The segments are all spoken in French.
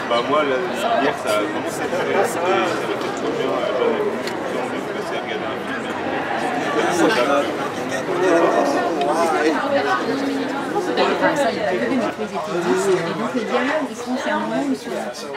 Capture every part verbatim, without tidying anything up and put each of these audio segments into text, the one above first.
Bah moi, là, hier, ça a commencé à faire, c'était trop bien, j'avais eu envie de passer à regarder un film. Enfin, ça, il y a pas de mais ils étaient dix, et donc le dialogue, ils sont un moment sur...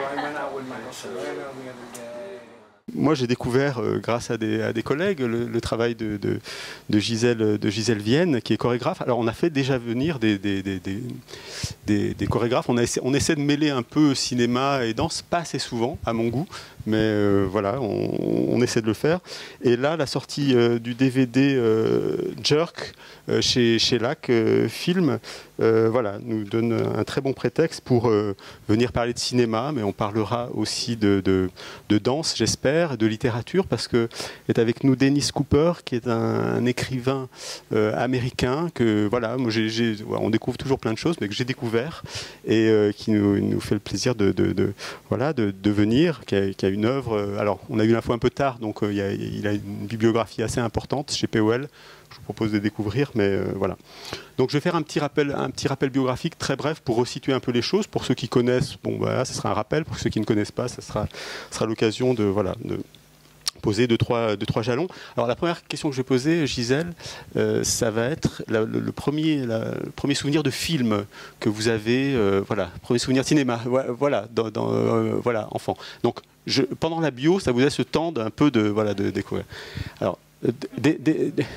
Moi, j'ai découvert, euh, grâce à des, à des collègues, le, le travail de, de, de, Gisèle, de Gisèle Vienne, qui est chorégraphe. Alors, on a fait déjà venir des, des, des, des, des, des chorégraphes. On, a essa on essaie de mêler un peu cinéma et danse, pas assez souvent, à mon goût, mais euh, voilà, on, on essaie de le faire. Et là, la sortie euh, du D V D euh, Jerk euh, chez, chez Lac euh, Film, euh, voilà, nous donne un très bon prétexte pour euh, venir parler de cinéma, mais on parlera aussi de, de, de danse, j'espère, de littérature, parce que est avec nous Dennis Cooper, qui est un, un écrivain euh, américain que voilà, moi j'ai, j'ai, on découvre toujours plein de choses, mais que j'ai découvert et euh, qui nous, nous fait le plaisir de, de, de voilà de, de venir, qui a, qui a une œuvre. Euh, alors, on a eu l'info un peu tard, donc euh, il, a, il a une bibliographie assez importante chez P O L. Je vous propose de découvrir, mais euh, voilà. Donc je vais faire un petit rappel, un petit rappel biographique très bref pour resituer un peu les choses. Pour ceux qui connaissent, bon voilà, ce sera un rappel. Pour ceux qui ne connaissent pas, ce sera, sera l'occasion de voilà de poser deux trois, deux, trois jalons. Alors la première question que je vais poser, Gisèle, euh, ça va être la, le, le, premier, la, le premier souvenir de film que vous avez, euh, voilà, premier souvenir de cinéma, voilà, dans, dans, euh, voilà, enfant. Donc je, pendant la bio, ça vous laisse le temps d'un peu de voilà de découvrir. Alors, des, des, des,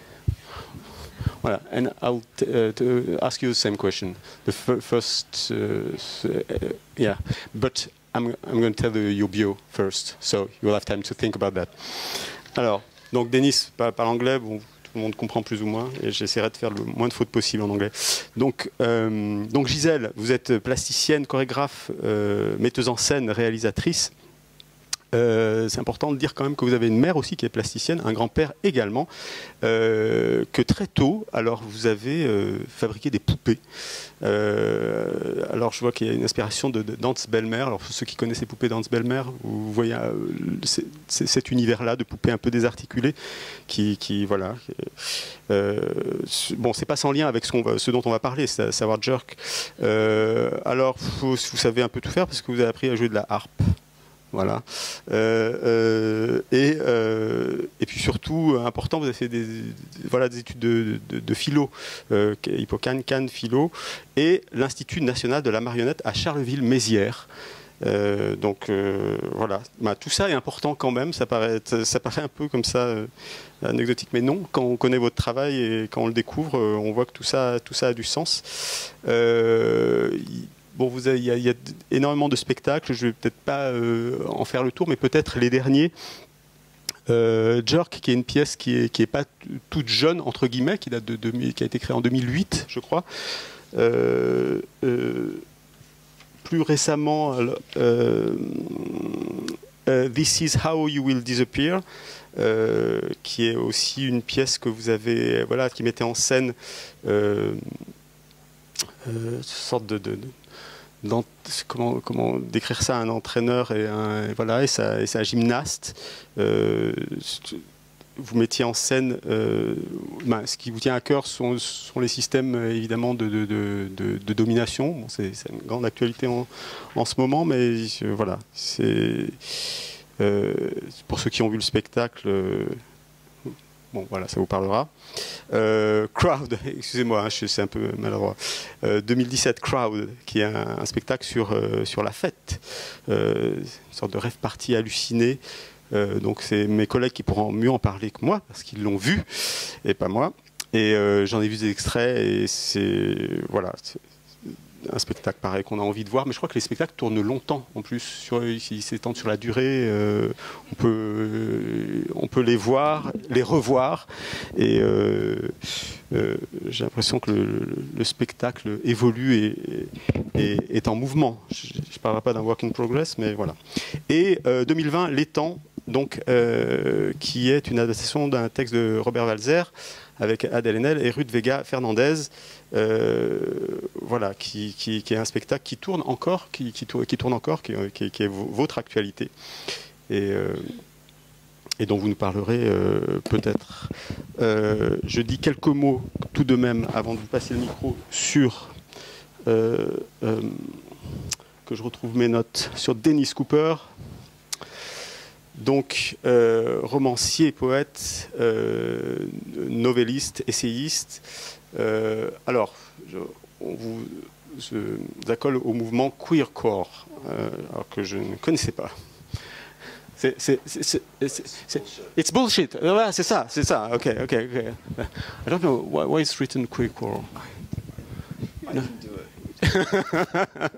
voilà, and I'll t uh, to ask you the same question. The first, uh, uh, yeah, but I'm, I'm going to tell you your bio first, so you will have time to think about that. Alors, donc Denis parle anglais, bon, tout le monde comprend plus ou moins, et j'essaierai de faire le moins de fautes possible en anglais. Donc, euh, donc Gisèle, vous êtes plasticienne, chorégraphe, euh, metteuse en scène, réalisatrice. Euh, c'est important de dire quand même que vous avez une mère aussi qui est plasticienne, un grand-père également, euh, que très tôt, alors vous avez euh, fabriqué des poupées. Euh, alors je vois qu'il y a une inspiration de, de d'Hans Bellmer. Alors pour ceux qui connaissent les poupées d'Hans Bellmer, vous voyez euh, c'est, c'est cet univers-là de poupées un peu désarticulées, qui, qui voilà. Euh, bon, c'est pas sans lien avec ce, qu'on va, ce dont on va parler, c'est à savoir Jerk. Euh, alors vous, vous savez un peu tout faire parce que vous avez appris à jouer de la harpe. Voilà. Euh, euh, et, euh, et puis surtout, important, vous avez fait des, voilà, des études de, de, de philo, euh, Hippocane, Cannes, philo, et l'Institut national de la marionnette à Charleville-Mézières. Euh, donc euh, voilà, bah, tout ça est important quand même, ça paraît, ça paraît un peu comme ça euh, anecdotique, mais non, quand on connaît votre travail et quand on le découvre, euh, on voit que tout ça, tout ça a du sens. Euh, Bon, vous avez, il, y a, il y a énormément de spectacles, je ne vais peut-être pas euh, en faire le tour, mais peut-être les derniers. Euh, Jerk, qui est une pièce qui n'est qui est pas toute jeune, entre guillemets, qui, date de, de, qui a été créée en deux mille huit, je crois. Euh, euh, plus récemment, euh, uh, This is how you will disappear, euh, qui est aussi une pièce que vous avez, voilà, qui mettait en scène euh, euh, une sorte de... de, de Comment, comment décrire ça, un entraîneur et, un, et, voilà, et, sa, et sa gymnaste. Euh, vous mettiez en scène, euh, ben, ce qui vous tient à cœur sont, sont les systèmes évidemment de, de, de, de, de domination. Bon, c'est une grande actualité en, en ce moment, mais euh, voilà, c'est euh, pour ceux qui ont vu le spectacle. Euh, Bon, voilà, ça vous parlera. Euh, Crowd, excusez-moi, hein, c'est un peu maladroit. Euh, deux mille dix-sept, Crowd, qui est un, un spectacle sur, euh, sur la fête. Euh, une sorte de rêve party halluciné. Euh, donc, c'est mes collègues qui pourront mieux en parler que moi, parce qu'ils l'ont vu, et pas moi. Et euh, j'en ai vu des extraits, et c'est... Voilà. Un spectacle pareil qu'on a envie de voir, mais je crois que les spectacles tournent longtemps en plus, sur, ils s'étendent sur la durée, euh, on, peut, euh, on peut les voir, les revoir, et euh, euh, j'ai l'impression que le, le, le spectacle évolue et, et, et est en mouvement. Je ne parlerai pas d'un work in progress, mais voilà. Et euh, deux mille vingt, L'étang, donc, euh, qui est une adaptation d'un texte de Robert Walser, avec Adèle Haenel et Ruth Vega Fernandez, euh, voilà, qui, qui, qui est un spectacle qui tourne encore, qui, qui, tourne, qui tourne encore, qui, qui, qui est votre actualité, et, euh, et dont vous nous parlerez euh, peut-être. Euh, je dis quelques mots tout de même avant de vous passer le micro sur euh, euh, que je retrouve mes notes sur Dennis Cooper. Donc, euh, romancier, poète, euh, novelliste, essayiste. Euh, alors, je, on vous, je vous accole au mouvement queercore, euh, alors que je ne connaissais pas. C'est, c'est, c'est, c'est, c'est, c'est, it's bullshit. Voilà, c'est ça, c'est ça. Ok, ok, ok. I don't know why, why it's written queercore. I can do it.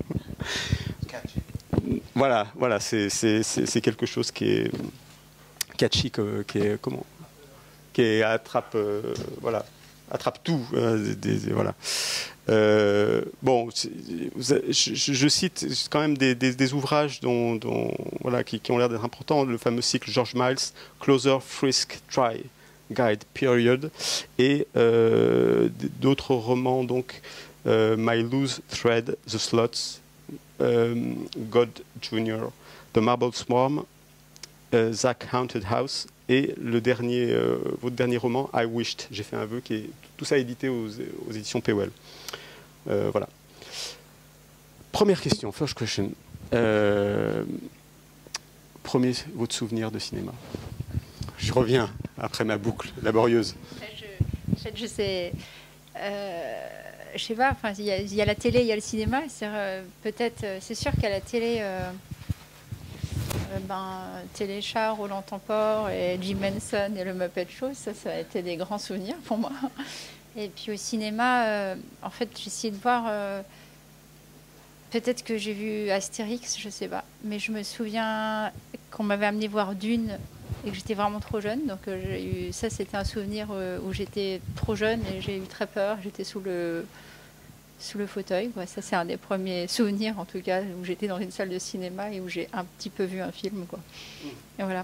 Voilà, voilà, c'est, c'est, c'est, c'est quelque chose qui est catchy, qui est comment, qui est attrape, euh, voilà, attrape tout, euh, des, des, voilà. Euh, bon, je, je cite quand même des, des, des ouvrages dont, dont, voilà, qui, qui ont l'air d'être importants. Le fameux cycle George Miles, Closer, Frisk, Try, Guide, Period, et euh, d'autres romans, donc euh, My Loose Thread, The Slots, euh, God Junior, The Marble Swarm, euh, Zack Haunted House, et le dernier, euh, votre dernier roman, I Wished, j'ai fait un vœu, qui est tout ça édité aux, aux éditions P O L. Euh, voilà. Première question, first question. Euh, premier, votre souvenir de cinéma. Je reviens après ma boucle laborieuse. Je, je, je sais, euh, je sais pas. Enfin, il y, y a la télé, il y a le cinéma. C'est euh, peut-être, c'est sûr qu'à la télé, euh, euh, ben, Téléchat, Roland Tempore et Jim Henson et le Muppet Show, ça, ça a été des grands souvenirs pour moi. Et puis au cinéma, euh, en fait, j'ai essayé de voir. Euh, peut-être que j'ai vu Astérix, je sais pas. Mais je me souviens qu'on m'avait amené voir Dune et que j'étais vraiment trop jeune. Donc euh, j'ai eu, ça, c'était un souvenir euh, où j'étais trop jeune et j'ai eu très peur. J'étais sous le, sous le fauteuil. Ouais, ça, c'est un des premiers souvenirs, en tout cas, où j'étais dans une salle de cinéma et où j'ai un petit peu vu un film, quoi. Et voilà.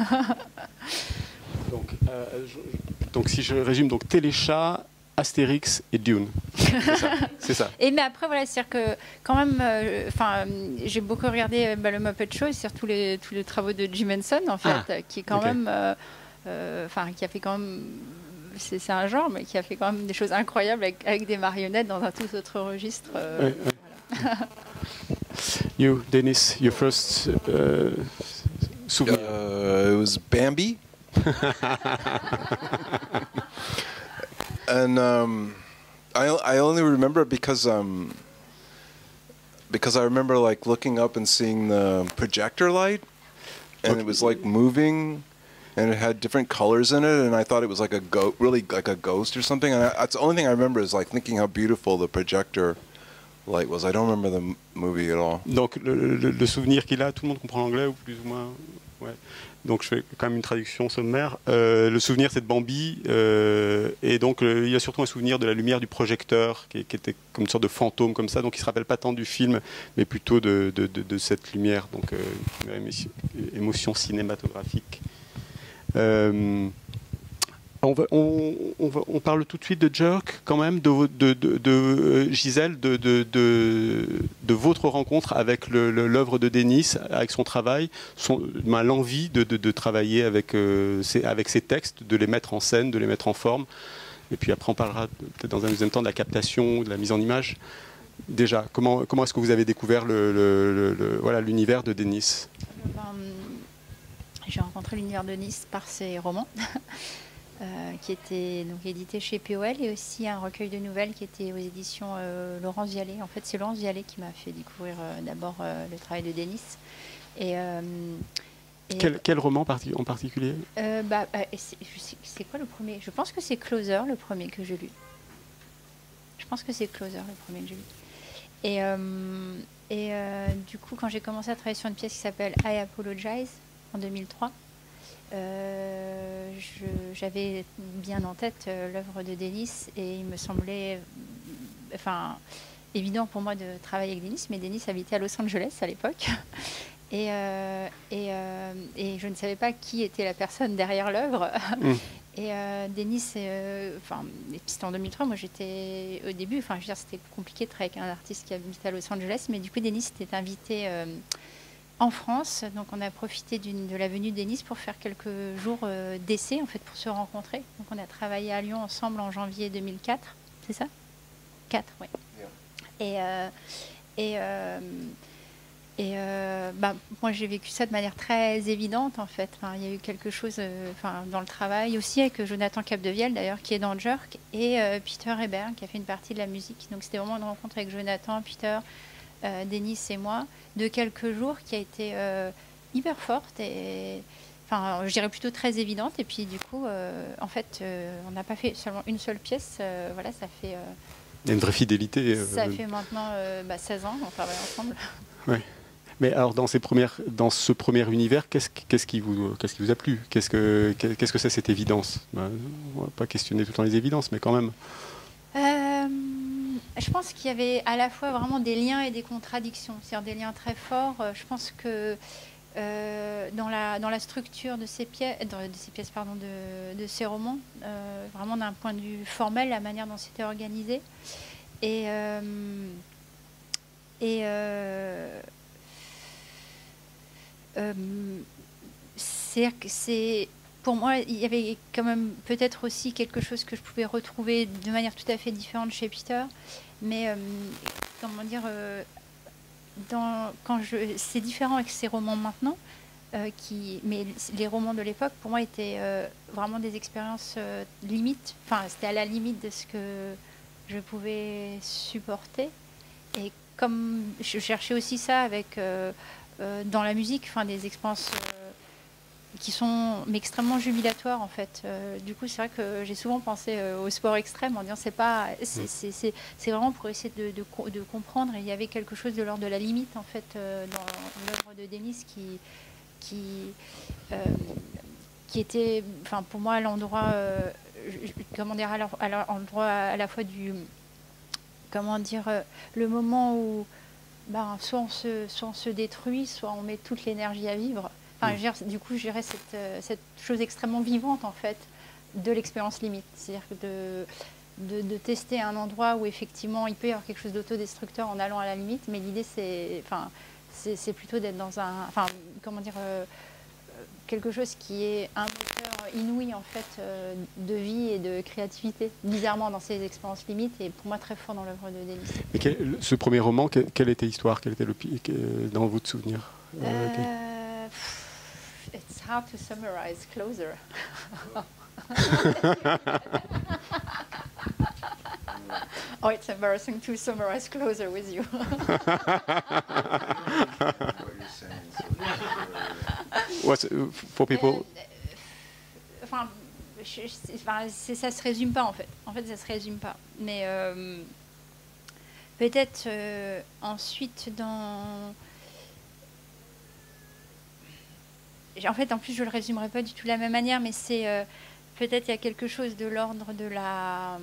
donc, euh, je, donc, si je résume, donc Téléchat, Astérix et Dune. C'est ça. C'est ça. Et mais après, voilà, c'est-à-dire que quand même, enfin, euh, j'ai beaucoup regardé bah, le Muppet Show et surtout les, tous les travaux de Jim Henson, en fait, ah, qui est quand okay. même, enfin, euh, euh, qui a fait quand même, c'est, c'est un genre, mais qui a fait quand même des choses incroyables avec, avec des marionnettes dans un tout autre registre. Euh, oui, oui. Voilà. You, Dennis, your first uh, souvenir. Uh, it was Bambi. And um, I I only remember it because um because I remember like looking up and seeing the projector light, and okay. It was like moving, and it had different colors in it, and I thought it was like a go really like a ghost or something. And I, that's the only thing I remember is like thinking how beautiful the projector light was. I don't remember the movie at all. Donc le, le, le souvenir qu'il a, tout le monde comprend l'anglais ou plus ou moins. Ouais. Donc je fais quand même une traduction sommaire. Euh, le souvenir, c'est de Bambi, euh, et donc euh, il y a surtout un souvenir de la lumière du projecteur, qui, qui était comme une sorte de fantôme comme ça, donc il se rappelle pas tant du film, mais plutôt de, de, de, de cette lumière, donc euh, émotion, émotion cinématographique. Euh, on, va, on, on, va, on parle tout de suite de Jerk, quand même, de, de, de, de Gisèle, de, de, de, de votre rencontre avec le, le, l'œuvre de Denis, avec son travail, son, ben, l'envie de, de, de travailler avec, euh, ses, avec ses textes, de les mettre en scène, de les mettre en forme. Et puis après, on parlera peut-être dans un deuxième temps de la captation, de la mise en image. Déjà, comment, comment est-ce que vous avez découvert le, le, le, le, voilà, l'univers de Denis? ben, J'ai rencontré l'univers de Denis par ses romans. Euh, qui était donc édité chez P O L, et aussi un recueil de nouvelles qui était aux éditions euh, Laurence Vialet. En fait, c'est Laurence Vialet qui m'a fait découvrir euh, d'abord euh, le travail de Denis. Et, euh, et quel, quel roman parti- en particulier euh, bah, bah, c'est, c'est quoi le premier? Je pense que c'est Closer, le premier que j'ai lu. Je pense que c'est Closer, le premier que j'ai lu. Et, euh, et euh, du coup, quand j'ai commencé à travailler sur une pièce qui s'appelle I Apologize, en deux mille trois, Euh, je, j'avais bien en tête euh, l'œuvre de Denis, et il me semblait euh, enfin, évident pour moi de travailler avec Denis, mais Denis habitait à Los Angeles à l'époque, et, euh, et, euh, et je ne savais pas qui était la personne derrière l'œuvre. Mm. Et euh, Denis, euh, enfin, c'était en deux mille trois, moi j'étais au début, enfin, je veux dire, c'était compliqué de travailler avec un artiste qui habitait à Los Angeles, mais du coup Denis était invité euh, en France, donc on a profité d'une, de la venue de Denis pour faire quelques jours euh, d'essai, en fait, pour se rencontrer. Donc on a travaillé à Lyon ensemble en janvier deux mille quatre, c'est ça? quatre, oui. Yeah. Et, euh, Et, euh, et euh, bah, moi, j'ai vécu ça de manière très évidente, en fait. Enfin, il y a eu quelque chose euh, enfin, dans le travail, aussi avec Jonathan Capdevielle, d'ailleurs, qui est dans Jerk, et euh, Peter Hébert, qui a fait une partie de la musique. Donc, c'était vraiment une rencontre avec Jonathan, Peter, euh, Denis et moi, de quelques jours, qui a été euh, hyper forte et... Enfin, je dirais plutôt très évidente. Et puis, du coup, euh, en fait, euh, on n'a pas fait seulement une seule pièce. Euh, voilà, ça fait... Euh, Il y a une vraie fidélité. Euh, ça fait maintenant euh, bah, seize ans qu'on travaille ensemble. Oui. Mais alors, dans, ces premières, dans ce premier univers, qu'est-ce, qu'est-ce, qui, vous, qu'est-ce qui vous a plu? Qu'est-ce que, qu'est-ce que c'est cette évidence? Ben, on ne va pas questionner tout le temps les évidences, mais quand même. Euh, je pense qu'il y avait à la fois vraiment des liens et des contradictions. C'est-à-dire des liens très forts. Je pense que... Euh, dans, la, dans la structure de ces pièces, de ces pièces pardon, de, de ces romans, euh, vraiment d'un point de vue formel, la manière dont c'était organisé. Et, euh, et euh, euh, c'est, c'est, pour moi, il y avait quand même peut-être aussi quelque chose que je pouvais retrouver de manière tout à fait différente chez Peter, mais euh, comment dire... Euh, Dans, quand je, c'est différent avec ces romans maintenant, euh, qui, mais les romans de l'époque, pour moi, étaient euh, vraiment des expériences euh, limites. Enfin, c'était à la limite de ce que je pouvais supporter. Et comme je cherchais aussi ça avec, euh, euh, dans la musique, enfin, des expériences euh, qui sont mais extrêmement jubilatoires, en fait. Euh, du coup, c'est vrai que j'ai souvent pensé euh, au sport extrême en disant c'est pas, c'est, c'est, c'est, c'est vraiment pour essayer de, de, de comprendre. Et il y avait quelque chose de l'ordre de la limite, en fait, euh, dans l'œuvre de Denis qui, qui, euh, qui était, enfin, pour moi, à l'endroit, euh, comment dire, à l'endroit à la fois du, comment dire, euh, le moment où, ben, soit on se, soit on se détruit, soit on met toute l'énergie à vivre. Enfin, je veux dire, du coup, je dirais cette, euh, cette chose extrêmement vivante, en fait, de l'expérience limite. C'est-à-dire que de, de, de tester un endroit où, effectivement, il peut y avoir quelque chose d'autodestructeur en allant à la limite, mais l'idée, c'est, enfin, c'est, c'est plutôt d'être dans un... Enfin, comment dire... Euh, quelque chose qui est un moteur inouï, en fait, euh, de vie et de créativité, bizarrement, dans ces expériences limites, et pour moi, très fort dans l'œuvre de Denis. Et quel, ce premier roman, quelle, quelle était l'histoire? Quel était le dans votre souvenir? euh, okay. It's hard to summarize. Closer. Oh, it's embarrassing to summarize Closer with you. What's, for people? Euh, enfin, je, je, enfin ça se résume pas en fait. En fait, ça se résume pas. Mais euh, peut-être euh, ensuite dans en fait, en plus, je le résumerai pas du tout de la même manière, mais c'est euh, peut-être il y a quelque chose de l'ordre de la.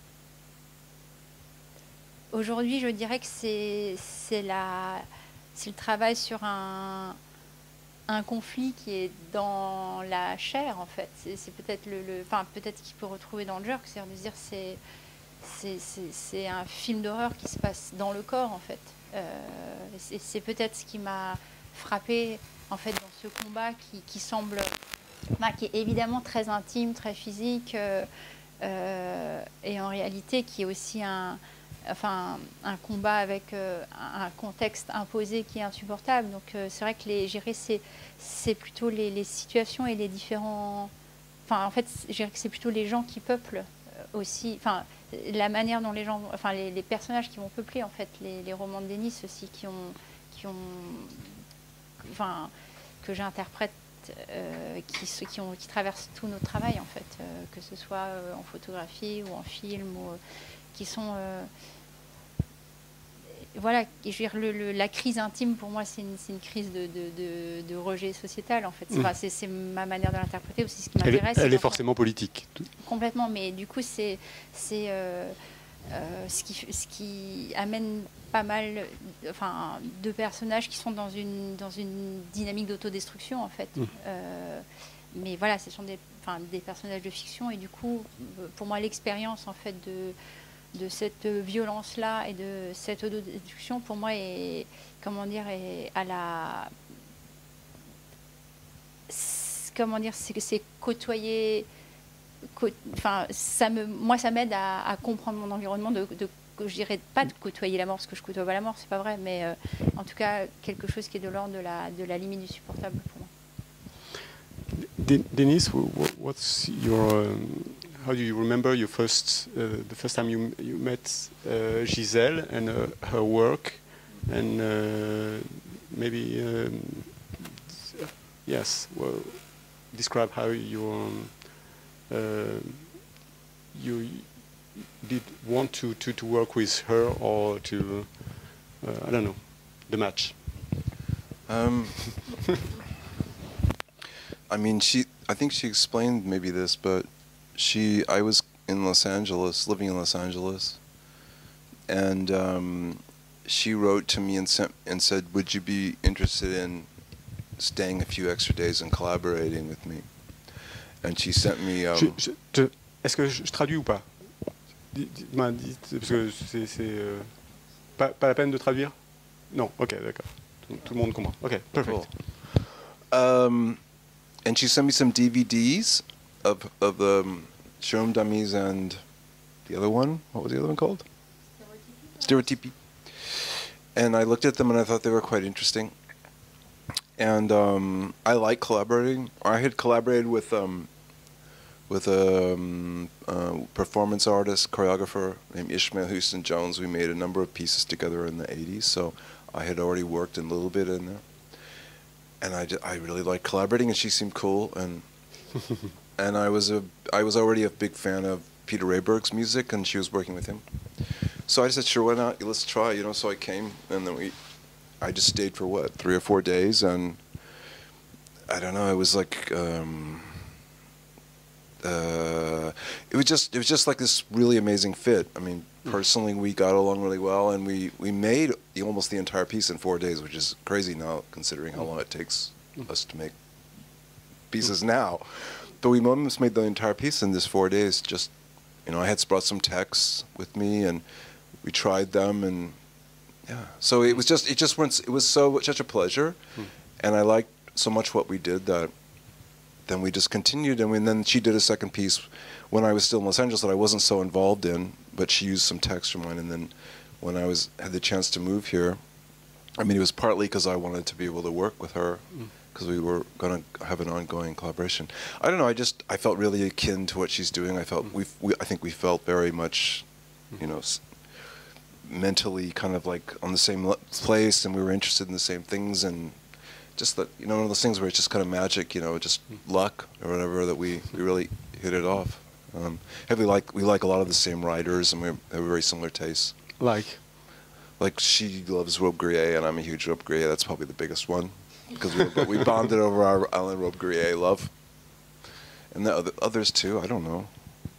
Aujourd'hui, je dirais que c'est c'est la c'est le travail sur un un conflit qui est dans la chair, en fait. C'est, c'est peut-être le, le enfin peut-être qu'il peut retrouver dans le Jerk, c'est-à-dire de dire c'est c'est c'est c'est un film d'horreur qui se passe dans le corps, en fait. Euh, c'est, c'est peut-être ce qui m'a frappé en fait dans ce combat qui, qui semble bah, qui est évidemment très intime, très physique euh, euh, et en réalité qui est aussi un enfin un combat avec euh, un contexte imposé qui est insupportable. Donc euh, c'est vrai que les gérer c'est c'est plutôt les, les situations et les différents enfin en fait je dirais que c'est plutôt les gens qui peuplent aussi enfin la manière dont les gens enfin les, les personnages qui vont peupler en fait les, les romans de Denis aussi qui ont qui ont enfin, que j'interprète, euh, qui, qui, ont, qui traversent tout notre travail, en fait, euh, que ce soit euh, en photographie ou en film, ou, euh, qui sont... Euh, voilà, je veux dire, le, le, la crise intime, pour moi, c'est une, c'est une crise de, de, de, de rejet sociétal, en fait. C'est, mmh. enfin, c'est, c'est ma manière de l'interpréter, aussi ce qui m'intéresse. Elle est, elle est forcément politique. Complètement, mais du coup, c'est... c'est euh, Euh, ce, qui, ce qui amène pas mal enfin, de personnages qui sont dans une, dans une dynamique d'autodestruction en fait. Mmh. Euh, mais voilà, ce sont des, enfin, des personnages de fiction et du coup, pour moi, l'expérience en fait de, de cette violence-là et de cette autodestruction, pour moi, est, comment dire, est à la... Comment dire, c'est, c'est côtoyer... Enfin, ça me, moi, ça m'aide à, à comprendre mon environnement, de, de je dirais pas de côtoyer la mort, parce que je côtoie pas la mort, c'est pas vrai, mais euh, en tout cas quelque chose qui est de l'ordre de la, de la limite du supportable pour moi. De- Denise, wh- what's your, um, how do you remember your first, uh, the first time you, you met uh, Gisèle and uh, her work, and uh, maybe, um, yes, well, describe how you, um, uh, you did want to, to, to work with her or to, uh, I don't know, the match. Um, I mean, she. I think she explained maybe this, but she. I was in Los Angeles, living in Los Angeles, and um, she wrote to me and sent and said, "Would you be interested in staying a few extra days and collaborating with me?" And she sent me. Um, Je- je- je- Est-ce que je, je traduis ou pas? Dites- dites-moi, dites, parce que c'est c'est, euh, pas, pas la peine de traduire? Non, ok, d'accord. Tout, tout le monde comprend. Ok, perfect. Cool. Um, and she sent me some D V Ds of of the um, Showroom Dummies and the other one. What was the other one called? Stereotypy. And I looked at them and I thought they were quite interesting. And um, I like collaborating. I had collaborated with um, with a um, uh, performance artist, choreographer named Ishmael Houston Jones. We made a number of pieces together in the eighties, so I had already worked a little bit in there. And I, I really liked collaborating, and she seemed cool. And and I was a I was already a big fan of Peter Rayberg's music, and she was working with him. So I said, sure, why not? Let's try, you know. So I came, and then we, I just stayed for what, three or four days, and I don't know. It was like. Um, Uh, it was just it was just like this really amazing fit. I mean, personally, we got along really well, and we, we made the, almost the entire piece in four days, which is crazy now, considering how long it takes us to make pieces now. But we almost made the entire piece in this four days. Just, you know, I had brought some texts with me, and we tried them, and yeah. So it was just it just went. It was so such a pleasure, and I liked so much what we did that. Then we just continued, and, we, and then she did a second piece when I was still in Los Angeles that I wasn't so involved in, but she used some text from mine. And then when I was had the chance to move here, I mean, it was partly because I wanted to be able to work with her, because we were going to have an ongoing collaboration. I don't know. I just I felt really akin to what she's doing. I felt we we I think we felt very much, you know, s- mentally kind of like on the same le- place, and we were interested in the same things, and. Just that, you know, one of those things where it's just kind of magic, you know, just luck or whatever, that we, we really hit it off. Um, we like we like a lot of the same writers, and we have very similar tastes. Like? Like she loves Robe Grier, and I'm a huge Robe Grier. That's probably the biggest one, because we, but we bonded over our Alan Robe Grier love. And the other, others too. I don't know.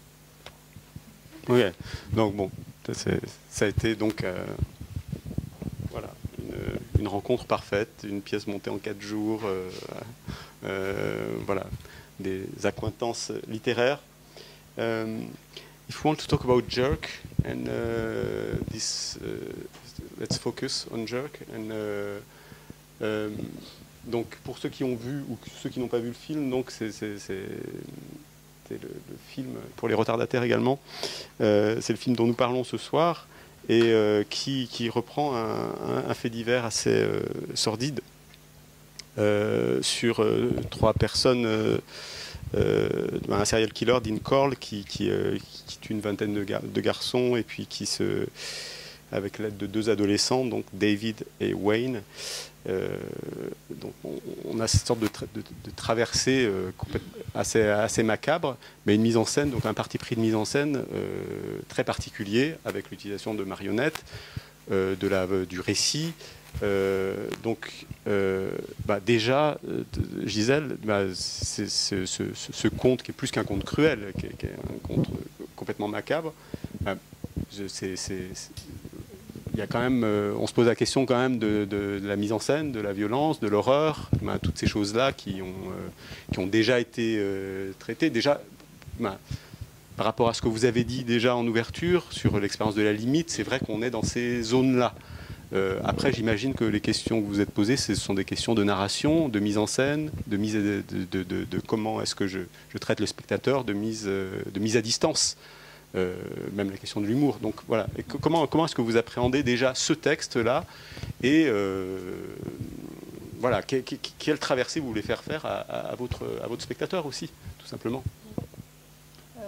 Ok. Donc bon, ça, c'est- ça a été donc euh, voilà une, une rencontre parfaite, une pièce montée en quatre jours, euh, euh, voilà, des accointances littéraires. Um, if we want to talk about Jerk and uh, this, uh, let's focus on Jerk and uh, um, donc pour ceux qui ont vu ou ceux qui n'ont pas vu le film, donc c'est c'est- c'est- c'est le, le film pour les retardataires également. Euh, c'est le film dont nous parlons ce soir et euh, qui, qui reprend un, un- un fait divers assez euh, sordide euh, sur euh, trois personnes. Euh, euh, un serial killer, Dean Corll, qui, qui, euh, qui tue une vingtaine de, gar- de garçons et puis qui se, avec l'aide de deux adolescents, donc David et Wayne. Euh, donc on, on a cette sorte de, tra- de, de traversée euh, complète- assez, assez macabre, mais une mise en scène, donc un parti pris de mise en scène euh, très particulier, avec l'utilisation de marionnettes, euh, de la, du récit. Euh, donc euh, bah déjà, euh, Gisèle, bah, c'est, c'est- ce, ce- ce conte qui est plus qu'un conte cruel, qui est, qui est un conte complètement macabre, bah, je- c'est, c'est- c'est- il y a quand même, euh, on se pose la question quand même de, de- de la mise en scène, de la violence, de l'horreur, ben, toutes ces choses-là qui ont, euh, qui ont déjà été euh, traitées. Déjà, ben, par rapport à ce que vous avez dit déjà en ouverture sur l'expérience de la limite, c'est vrai qu'on est dans ces zones-là. Euh, après, j'imagine que les questions que vous êtes posées, ce sont des questions de narration, de mise en scène, de mise, de, de- de- de comment est-ce que je, je traite le spectateur, de mise, euh, de mise à distance euh, même la question de l'humour. Donc voilà, et que, comment, comment est-ce que vous appréhendez déjà ce texte-là et euh, voilà, que, que, quelle traversée vous voulez faire faire à, à, votre, à votre spectateur aussi, tout simplement. Euh,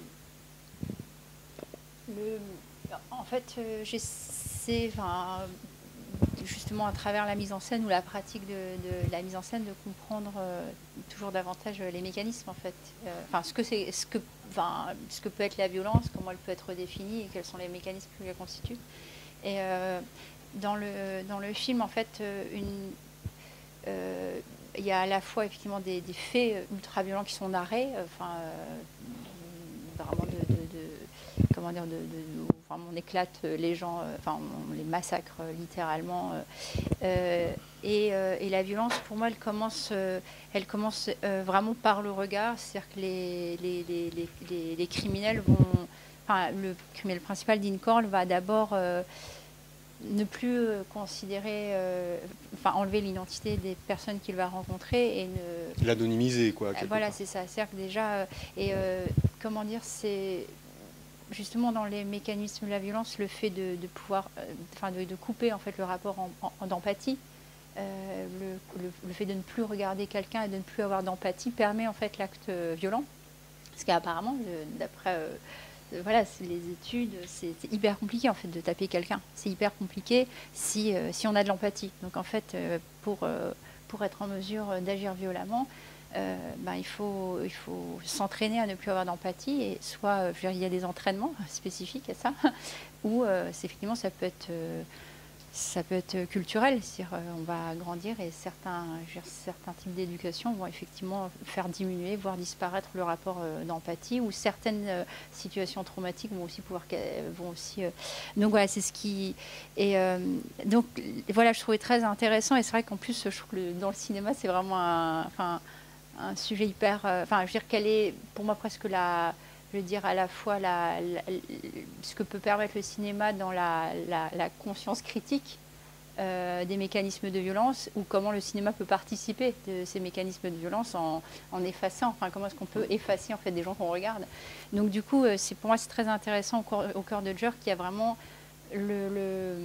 le, en fait, euh, j'essaie, enfin, justement à travers la mise en scène ou la pratique de, de la mise en scène, de comprendre euh, toujours davantage les mécanismes en fait. Euh, enfin, ce que c'est, ce que, enfin, ce que peut être la violence, comment elle peut être définie et quels sont les mécanismes qui la constituent. Et euh, dans le dans le film, en fait, une euh, il y a à la fois effectivement des, des faits ultra violents qui sont narrés, enfin euh, vraiment de, de, de comment dire, de, de, de vraiment on éclate les gens, euh, enfin on les massacre euh, littéralement. Euh, et, euh, et la violence, pour moi, elle commence, euh, elle commence euh, vraiment par le regard, c'est-à-dire que les, les, les, les, les, les criminels vont, enfin le criminel principal, Dean Corll, va d'abord euh, ne plus euh, considérer, euh, enfin enlever l'identité des personnes qu'il va rencontrer et ne l'anonymiser quoi. Euh, voilà, c'est ça. C'est-à-dire que déjà, euh, et euh, comment dire, c'est justement dans les mécanismes de la violence, le fait de, de pouvoir, euh, enfin de, de couper en fait le rapport en, en, d'empathie, euh, le, le, le fait de ne plus regarder quelqu'un et de ne plus avoir d'empathie permet en fait l'acte violent. Parce qu'apparemment, d'après euh, voilà, les études, c'est hyper compliqué en fait de taper quelqu'un. C'est hyper compliqué si, euh, si on a de l'empathie. Donc en fait, euh, pour, euh, pour être en mesure d'agir violemment, euh, ben, il faut, il faut s'entraîner à ne plus avoir d'empathie. Et soit, euh, je veux dire, il y a des entraînements spécifiques à ça, ou euh, effectivement ça peut être... Euh, ça peut être culturel, c'est-à-dire euh, on va grandir et certains, je veux dire, certains types d'éducation vont effectivement faire diminuer, voire disparaître le rapport euh, d'empathie, ou certaines euh, situations traumatiques vont aussi pouvoir, vont aussi. Euh, donc voilà, c'est ce qui. Et euh, donc voilà, je trouvais très intéressant et c'est vrai qu'en plus, je trouve que le, dans le cinéma, c'est vraiment un, enfin, un sujet hyper. Enfin, euh, je veux dire qu'elle est, pour moi, presque la. Je veux dire à la fois la, la, ce que peut permettre le cinéma dans la, la, la conscience critique euh, des mécanismes de violence, ou comment le cinéma peut participer de ces mécanismes de violence en, en effaçant, enfin comment est-ce qu'on peut effacer en fait des gens qu'on regarde. Donc du coup, c'est, pour moi c'est très intéressant au cœur, au cœur de Jerk, qu'il y a vraiment le, le,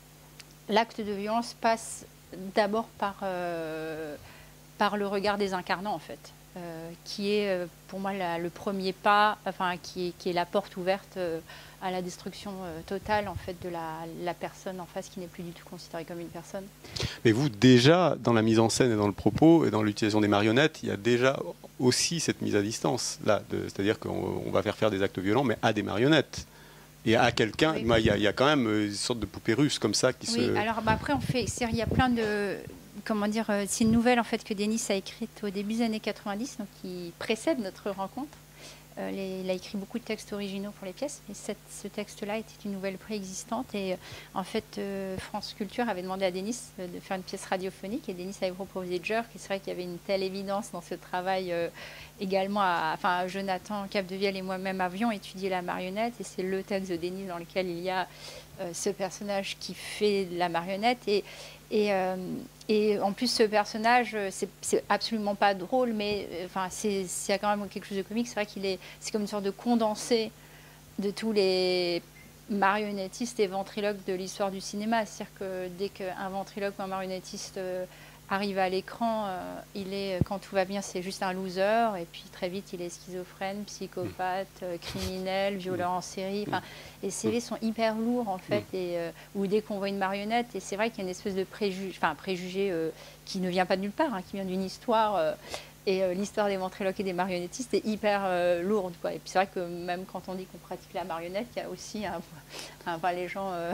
l'acte de violence passe d'abord par, euh, par le regard des incarnants en fait. Euh, qui est euh, pour moi la, le premier pas, enfin qui est, qui est la porte ouverte euh, à la destruction euh, totale en fait de la, la personne en face qui n'est plus du tout considérée comme une personne. Mais vous déjà dans la mise en scène et dans le propos et dans l'utilisation des marionnettes, il y a déjà aussi cette mise à distance là, c'est-à-dire qu'on on va faire faire des actes violents mais à des marionnettes. Et à quelqu'un, il oui. y, y a quand même une sorte de poupée russe comme ça qui oui, se... Oui, alors bah, après on fait, il y a plein de... Comment dire, c'est une nouvelle en fait que Denis a écrite au début des années quatre-vingt-dix, donc qui précède notre rencontre. Euh, les, il a écrit beaucoup de textes originaux pour les pièces, et cette, ce texte-là était une nouvelle préexistante. Et euh, en fait, euh, France Culture avait demandé à Denis euh, de faire une pièce radiophonique, et Denis avait proposé Jerk. Et c'est vrai qu'il y avait une telle évidence dans ce travail. Euh, également, à, enfin, Jonathan Capdevielle et moi-même avions étudié la marionnette, et c'est le texte de Denis dans lequel il y a euh, ce personnage qui fait la marionnette. Et Et, euh, et en plus, ce personnage, c'est absolument pas drôle, mais enfin, c'est il y a quand même quelque chose de comique. C'est vrai qu'il est, c'est comme une sorte de condensé de tous les marionnettistes et ventriloques de l'histoire du cinéma. C'est-à-dire que dès qu'un ventriloque ou un marionnettiste euh, arrive à l'écran, euh, il est, quand tout va bien, c'est juste un loser, et puis très vite, il est schizophrène, psychopathe, euh, criminel, violeur en série. Enfin, les C V sont hyper lourds, en fait, et, euh, ou dès qu'on voit une marionnette, et c'est vrai qu'il y a une espèce de préjugé, enfin, un préjugé euh, qui ne vient pas de nulle part, hein, qui vient d'une histoire. Euh, Et euh, l'histoire des ventriloques et des marionnettistes est hyper euh, lourde, quoi. Et puis c'est vrai que même quand on dit qu'on pratique la marionnette, il y a aussi un, un, enfin, les gens. Euh,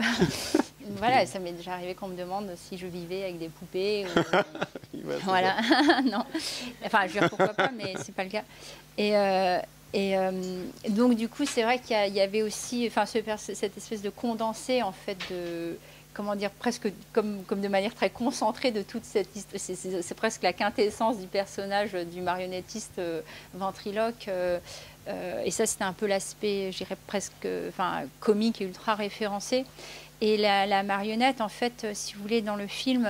voilà, ça m'est déjà arrivé qu'on me demande si je vivais avec des poupées. Ou, voilà, non. Enfin, je veux dire pourquoi pas, mais c'est pas le cas. Et, euh, et euh, donc du coup, c'est vrai qu'il y, y avait aussi, enfin, ce, cette espèce de condensé en fait de. Comment dire, presque comme, comme de manière très concentrée de toute cette histoire. C'est presque la quintessence du personnage du marionnettiste euh, ventriloque. Euh, euh, et ça, c'était un peu l'aspect, je dirais, presque enfin, comique et ultra référencé. Et la, la marionnette, en fait, si vous voulez, dans le film,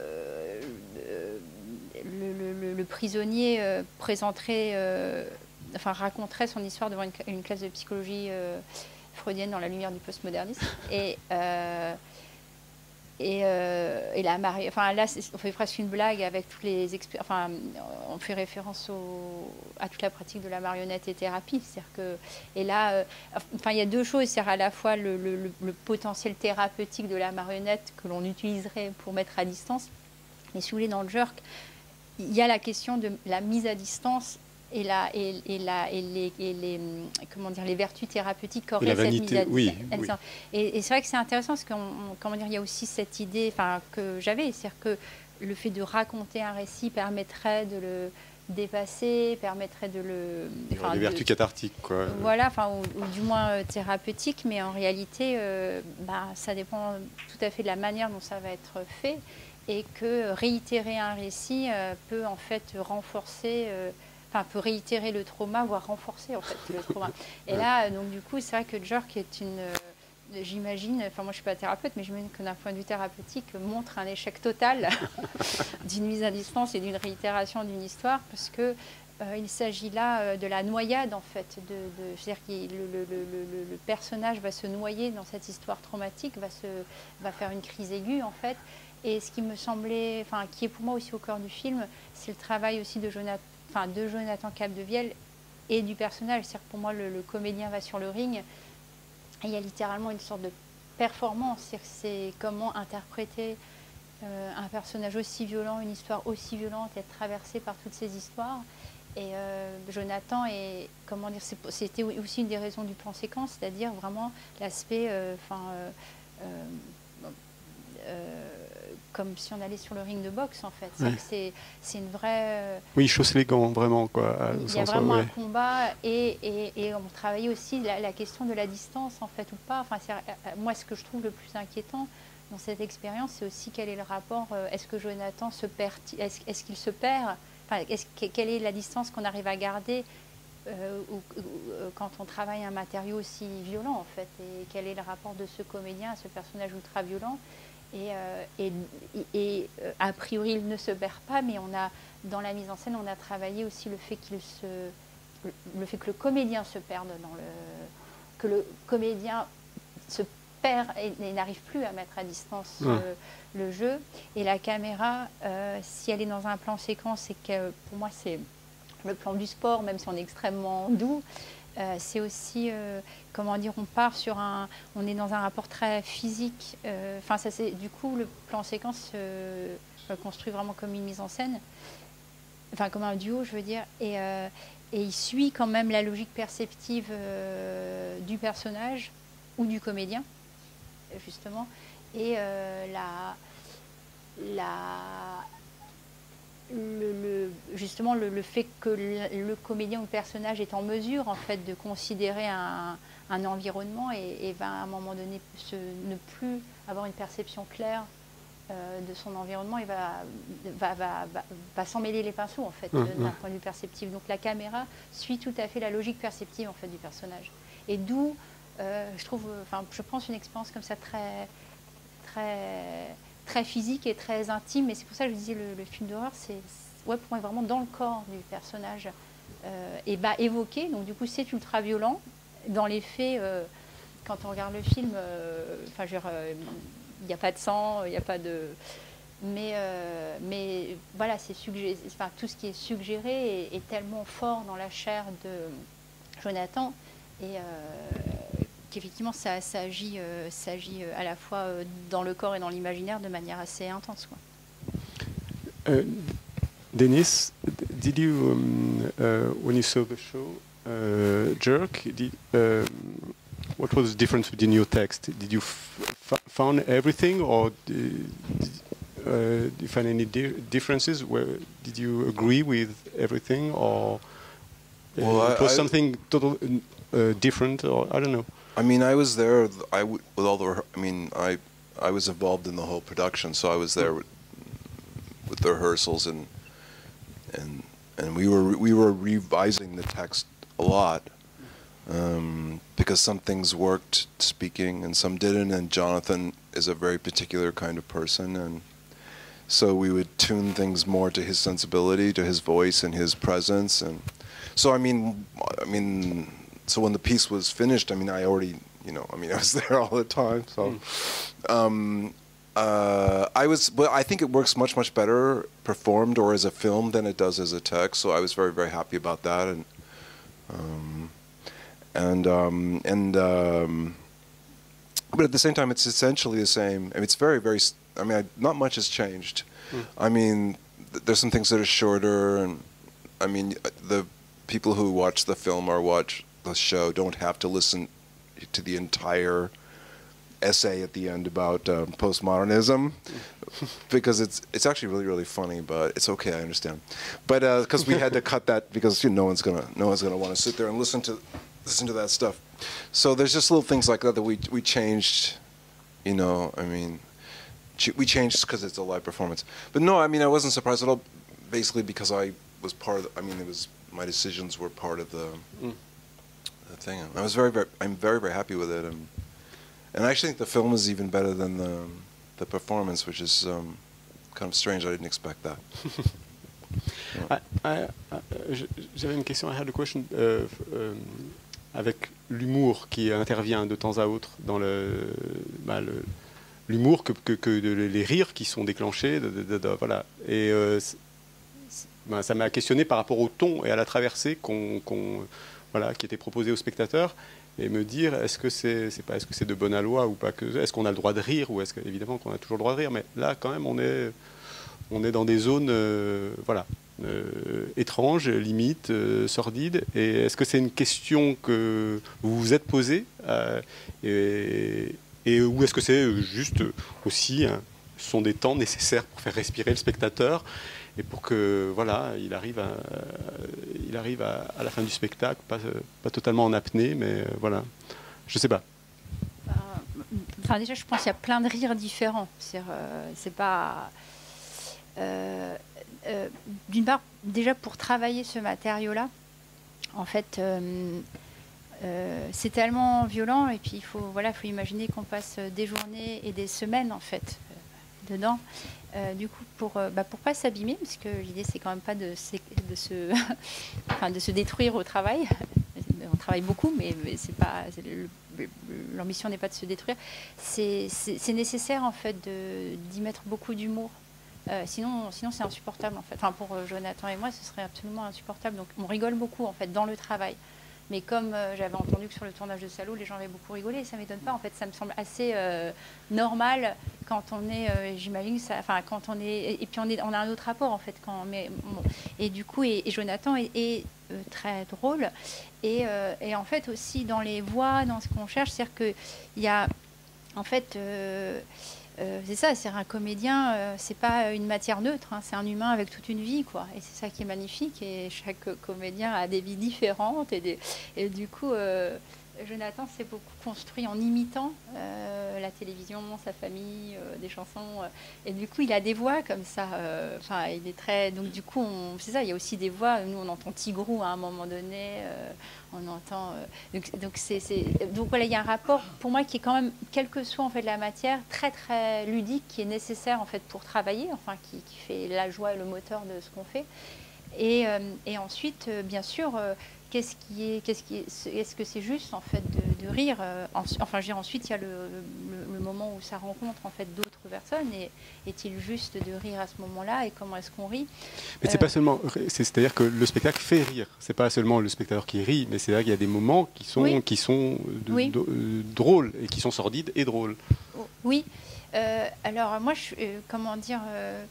euh, le, le, le, le prisonnier euh, présenterait... Euh, enfin, raconterait son histoire devant une, une classe de psychologie euh, freudienne dans la lumière du postmodernisme. Et, euh, et, euh, et la mari- enfin, là, on fait presque une blague avec toutes les expé- enfin, on fait référence au, à toute la pratique de la marionnette et thérapie. C'est-à-dire que, et là, euh, enfin, il y a deux choses. C'est à la fois le, le, le potentiel thérapeutique de la marionnette que l'on utiliserait pour mettre à distance. Mais si vous voulez, dans le jerk, il y a la question de la mise à distance et, la, et, et, la, et, les, et les, comment dire, les vertus thérapeutiques qu'aurait cette vanité, mise à distance. oui, oui. Et, et c'est vrai que c'est intéressant parce qu'il y a aussi cette idée que j'avais, c'est-à-dire que le fait de raconter un récit permettrait de le dépasser, permettrait de le... Enfin, des vertus de, cathartiques, quoi. Voilà, enfin, ou, ou du moins euh, thérapeutiques, mais en réalité, euh, bah, ça dépend tout à fait de la manière dont ça va être fait. Et que réitérer un récit euh, peut en fait renforcer, euh, enfin peut réitérer le trauma, voire renforcer en fait le trauma. Et là, donc du coup, c'est vrai que Jerk est une, euh, j'imagine, enfin moi je suis pas thérapeute, mais j'imagine que d'un point de vue thérapeutique, montre un échec total d'une mise à distance et d'une réitération d'une histoire, parce que euh, il s'agit là euh, de la noyade en fait, de, de, c'est-à-dire que le, le, le, le personnage va se noyer dans cette histoire traumatique, va se, va faire une crise aiguë en fait. Et ce qui me semblait, enfin, qui est pour moi aussi au cœur du film, c'est le travail aussi de Jonathan, enfin, de Jonathan Capdevielle et du personnage. C'est-à-dire que pour moi, le, le comédien va sur le ring et il y a littéralement une sorte de performance. C'est-à-dire que c'est comment interpréter euh, un personnage aussi violent, une histoire aussi violente, être traversé par toutes ces histoires. Et euh, Jonathan, est, comment dire, c'était aussi une des raisons du plan séquence, c'est-à-dire vraiment l'aspect, enfin. Euh, euh, euh, comme si on allait sur le ring de boxe en fait. Ouais. C'est, c'est une vraie... Euh, oui, il chausse les gants vraiment quoi. Il y a vraiment ouais. un combat et, et, et on travaillait aussi la, la question de la distance en fait ou pas. Enfin, c'est, moi ce que je trouve le plus inquiétant dans cette expérience, c'est aussi quel est le rapport, euh, est-ce que Jonathan se perd, est-ce, est-ce qu'il se perd, enfin, est-ce, quelle est la distance qu'on arrive à garder euh, ou, ou, quand on travaille un matériau aussi violent en fait, et quel est le rapport de ce comédien à ce personnage ultra violent. Et, euh, et, et euh, a priori, il ne se perd pas, mais on a, dans la mise en scène, on a travaillé aussi le fait, qu'il se, le, le fait que le comédien se perde, dans le, que le comédien se perd et, et n'arrive plus à mettre à distance ouais. euh, le jeu. Et la caméra, euh, si elle est dans un plan séquence, c'est que pour moi, c'est le plan du sport, même si on est extrêmement doux. Euh, c'est aussi, euh, comment dire, on part sur un, on est dans un rapport très physique. Enfin, euh, ça c'est, du coup, le plan séquence euh, construit vraiment comme une mise en scène, enfin comme un duo, je veux dire, et, euh, et il suit quand même la logique perceptive euh, du personnage ou du comédien, justement, et euh, la, la Le, le, justement le, le fait que le, le comédien ou le personnage est en mesure en fait de considérer un, un environnement et, et va à un moment donné se, ne plus avoir une perception claire euh, de son environnement et va, va, va, va, va s'en mêler les pinceaux en fait mmh, d'un mmh. point de vue perceptif. Donc la caméra suit tout à fait la logique perceptive en fait du personnage. Et d'où euh, je trouve, enfin je pense une expérience comme ça très très très physique et très intime, et c'est pour ça que je disais le, le film d'horreur, c'est ouais, pour moi vraiment dans le corps du personnage euh, et bah évoqué, donc du coup c'est ultra violent. Dans les faits, euh, quand on regarde le film, enfin euh, il n'y a pas de sang, il n'y a pas de... Mais, euh, mais voilà, c'est suggéré, enfin, tout ce qui est suggéré est, est tellement fort dans la chair de Jonathan, et euh, qu'effectivement ça, ça, agit, euh, ça agit à la fois dans le corps et dans l'imaginaire de manière assez intense, quoi. Uh, Denis, did you, um, uh, when you saw the show, uh, Jerk, did, uh, what was the difference between your text? Did you f found everything, or did, uh, did you find any di differences? Where did you agree with everything, or uh, well, it was I, something totally uh, different, or I don't know? I mean, I was there. I w with all the. I mean, I I was involved in the whole production, so I was there with, with the rehearsals, and and and we were we were revising the text a lot um, because some things worked speaking and some didn't. And Jonathan is a very particular kind of person, and so we would tune things more to his sensibility, to his voice and his presence, and So I mean, I mean, so when the piece was finished, I mean, I already, you know, I mean, I was there all the time. So, um, uh, I was, but I think it works much, much better performed or as a film than it does as a text. So I was very, very happy about that, and um, and um, and um, but at the same time, it's essentially the same. I mean, it's very, very. I mean, I, not much has changed. Mm. I mean, th there's some things that are shorter, and I mean, the people who watch the film or watch the show don't have to listen to the entire essay at the end about um, postmodernism, because it's it's actually really, really funny, but it's okay, I understand. But because uh, we had to cut that because you know, no one's gonna no one's gonna want to sit there and listen to listen to that stuff. So there's just little things like that that we we changed. You know, I mean, ch we changed because it's a live performance. But no, I mean, I wasn't surprised at all. Basically, because I was part of. The, I mean, it was my decisions were part of the, mm. the thing. I was very, very. I'm very, very happy with it. And, And I actually think the film is even better than the, the performance, which is um, kind of strange. I didn't expect that. Yeah. I, I, J'avais une question. I had a question uh, um, avec l'humour qui intervient de temps à autre dans le, bah, le l'humour que, que, que de, les rires qui sont déclenchés, de, de, de, de, voilà. Et euh, bah, ça m'a questionné par rapport au ton et à la traversée qu'on, qu'on, voilà, qui était proposée aux spectateurs. Et me dire, est-ce que c'est c'est pas est-ce que c'est de bonne loi ou pas, que est-ce qu'on a le droit de rire, ou est-ce qu'évidemment qu'on a toujours le droit de rire, mais là quand même on est on est dans des zones euh, voilà euh, étranges, limites, euh, sordides. Et est-ce que c'est une question que vous vous êtes posée, euh, et, et ou est-ce que c'est juste aussi hein, ce sont des temps nécessaires pour faire respirer le spectateur et pour que voilà, il arrive à, euh, il arrive à, à la fin du spectacle, pas, euh, pas totalement en apnée, mais euh, voilà, je sais pas. Enfin déjà, je pense qu'il y a plein de rires différents. C'est euh, c'est pas euh, euh, d'une part déjà pour travailler ce matériau-là. En fait, euh, euh, c'est tellement violent et puis il faut voilà, faut imaginer qu'on passe des journées et des semaines en fait euh, dedans. Euh, du coup, pour euh, bah, pour pas s'abîmer, parce que l'idée c'est quand même pas de, de se enfin, de se détruire au travail. On travaille beaucoup, mais, mais c'est pas l'ambition n'est pas de se détruire. C'est nécessaire en fait d'y mettre beaucoup d'humour. Euh, sinon, sinon c'est insupportable en fait. Enfin, pour euh, Jonathan et moi, ce serait absolument insupportable. Donc, on rigole beaucoup en fait dans le travail. Mais comme euh, j'avais entendu que sur le tournage de Salaud, les gens avaient beaucoup rigolé, et ça m'étonne pas. En fait, ça me semble assez euh, normal quand on est, euh, j'imagine, enfin quand on est, et puis on, est, on a un autre rapport en fait. Quand, mais, bon, et du coup, et, et Jonathan est, est euh, très drôle. Et, euh, et en fait aussi dans les voix, dans ce qu'on cherche, c'est-à-dire qu'il y a, en fait, euh, euh, c'est ça, c'est un comédien, euh, c'est pas une matière neutre, hein, c'est un humain avec toute une vie, quoi. Et c'est ça qui est magnifique. Et chaque comédien a des vies différentes. Et, des, et du coup, euh, Jonathan s'est beaucoup construit en imitant euh, la télévision, sa famille, euh, des chansons. Euh, et du coup, il a des voix comme ça. Enfin, euh, il est très. Donc, du coup, c'est ça. Il y a aussi des voix. Nous, on entend Tigrou à un moment donné. Euh, on entend. Euh, donc, donc, c'est, c'est, donc, voilà, il y a un rapport pour moi qui est quand même, quelle que soit en fait la matière, très très ludique, qui est nécessaire en fait pour travailler. Enfin, qui, qui fait la joie et le moteur de ce qu'on fait. Et, euh, et ensuite, euh, bien sûr. Euh, Qu'est-ce qui est, qu'est-ce qui est, est-ce que c'est juste en fait de, de rire euh, en, enfin, je veux dire, ensuite il y a le, le, le moment où ça rencontre en fait d'autres personnes, et est-il juste de rire à ce moment-là, et comment est-ce qu'on rit? Mais c'est euh, pas seulement, c'est-à-dire que le spectacle fait rire. C'est pas seulement le spectateur qui rit, mais c'est-à-dire qu'il y a des moments qui sont, oui. qui sont de, oui. de, de, drôles et qui sont sordides et drôles. Oui. Euh, alors moi, je, euh, comment dire, euh,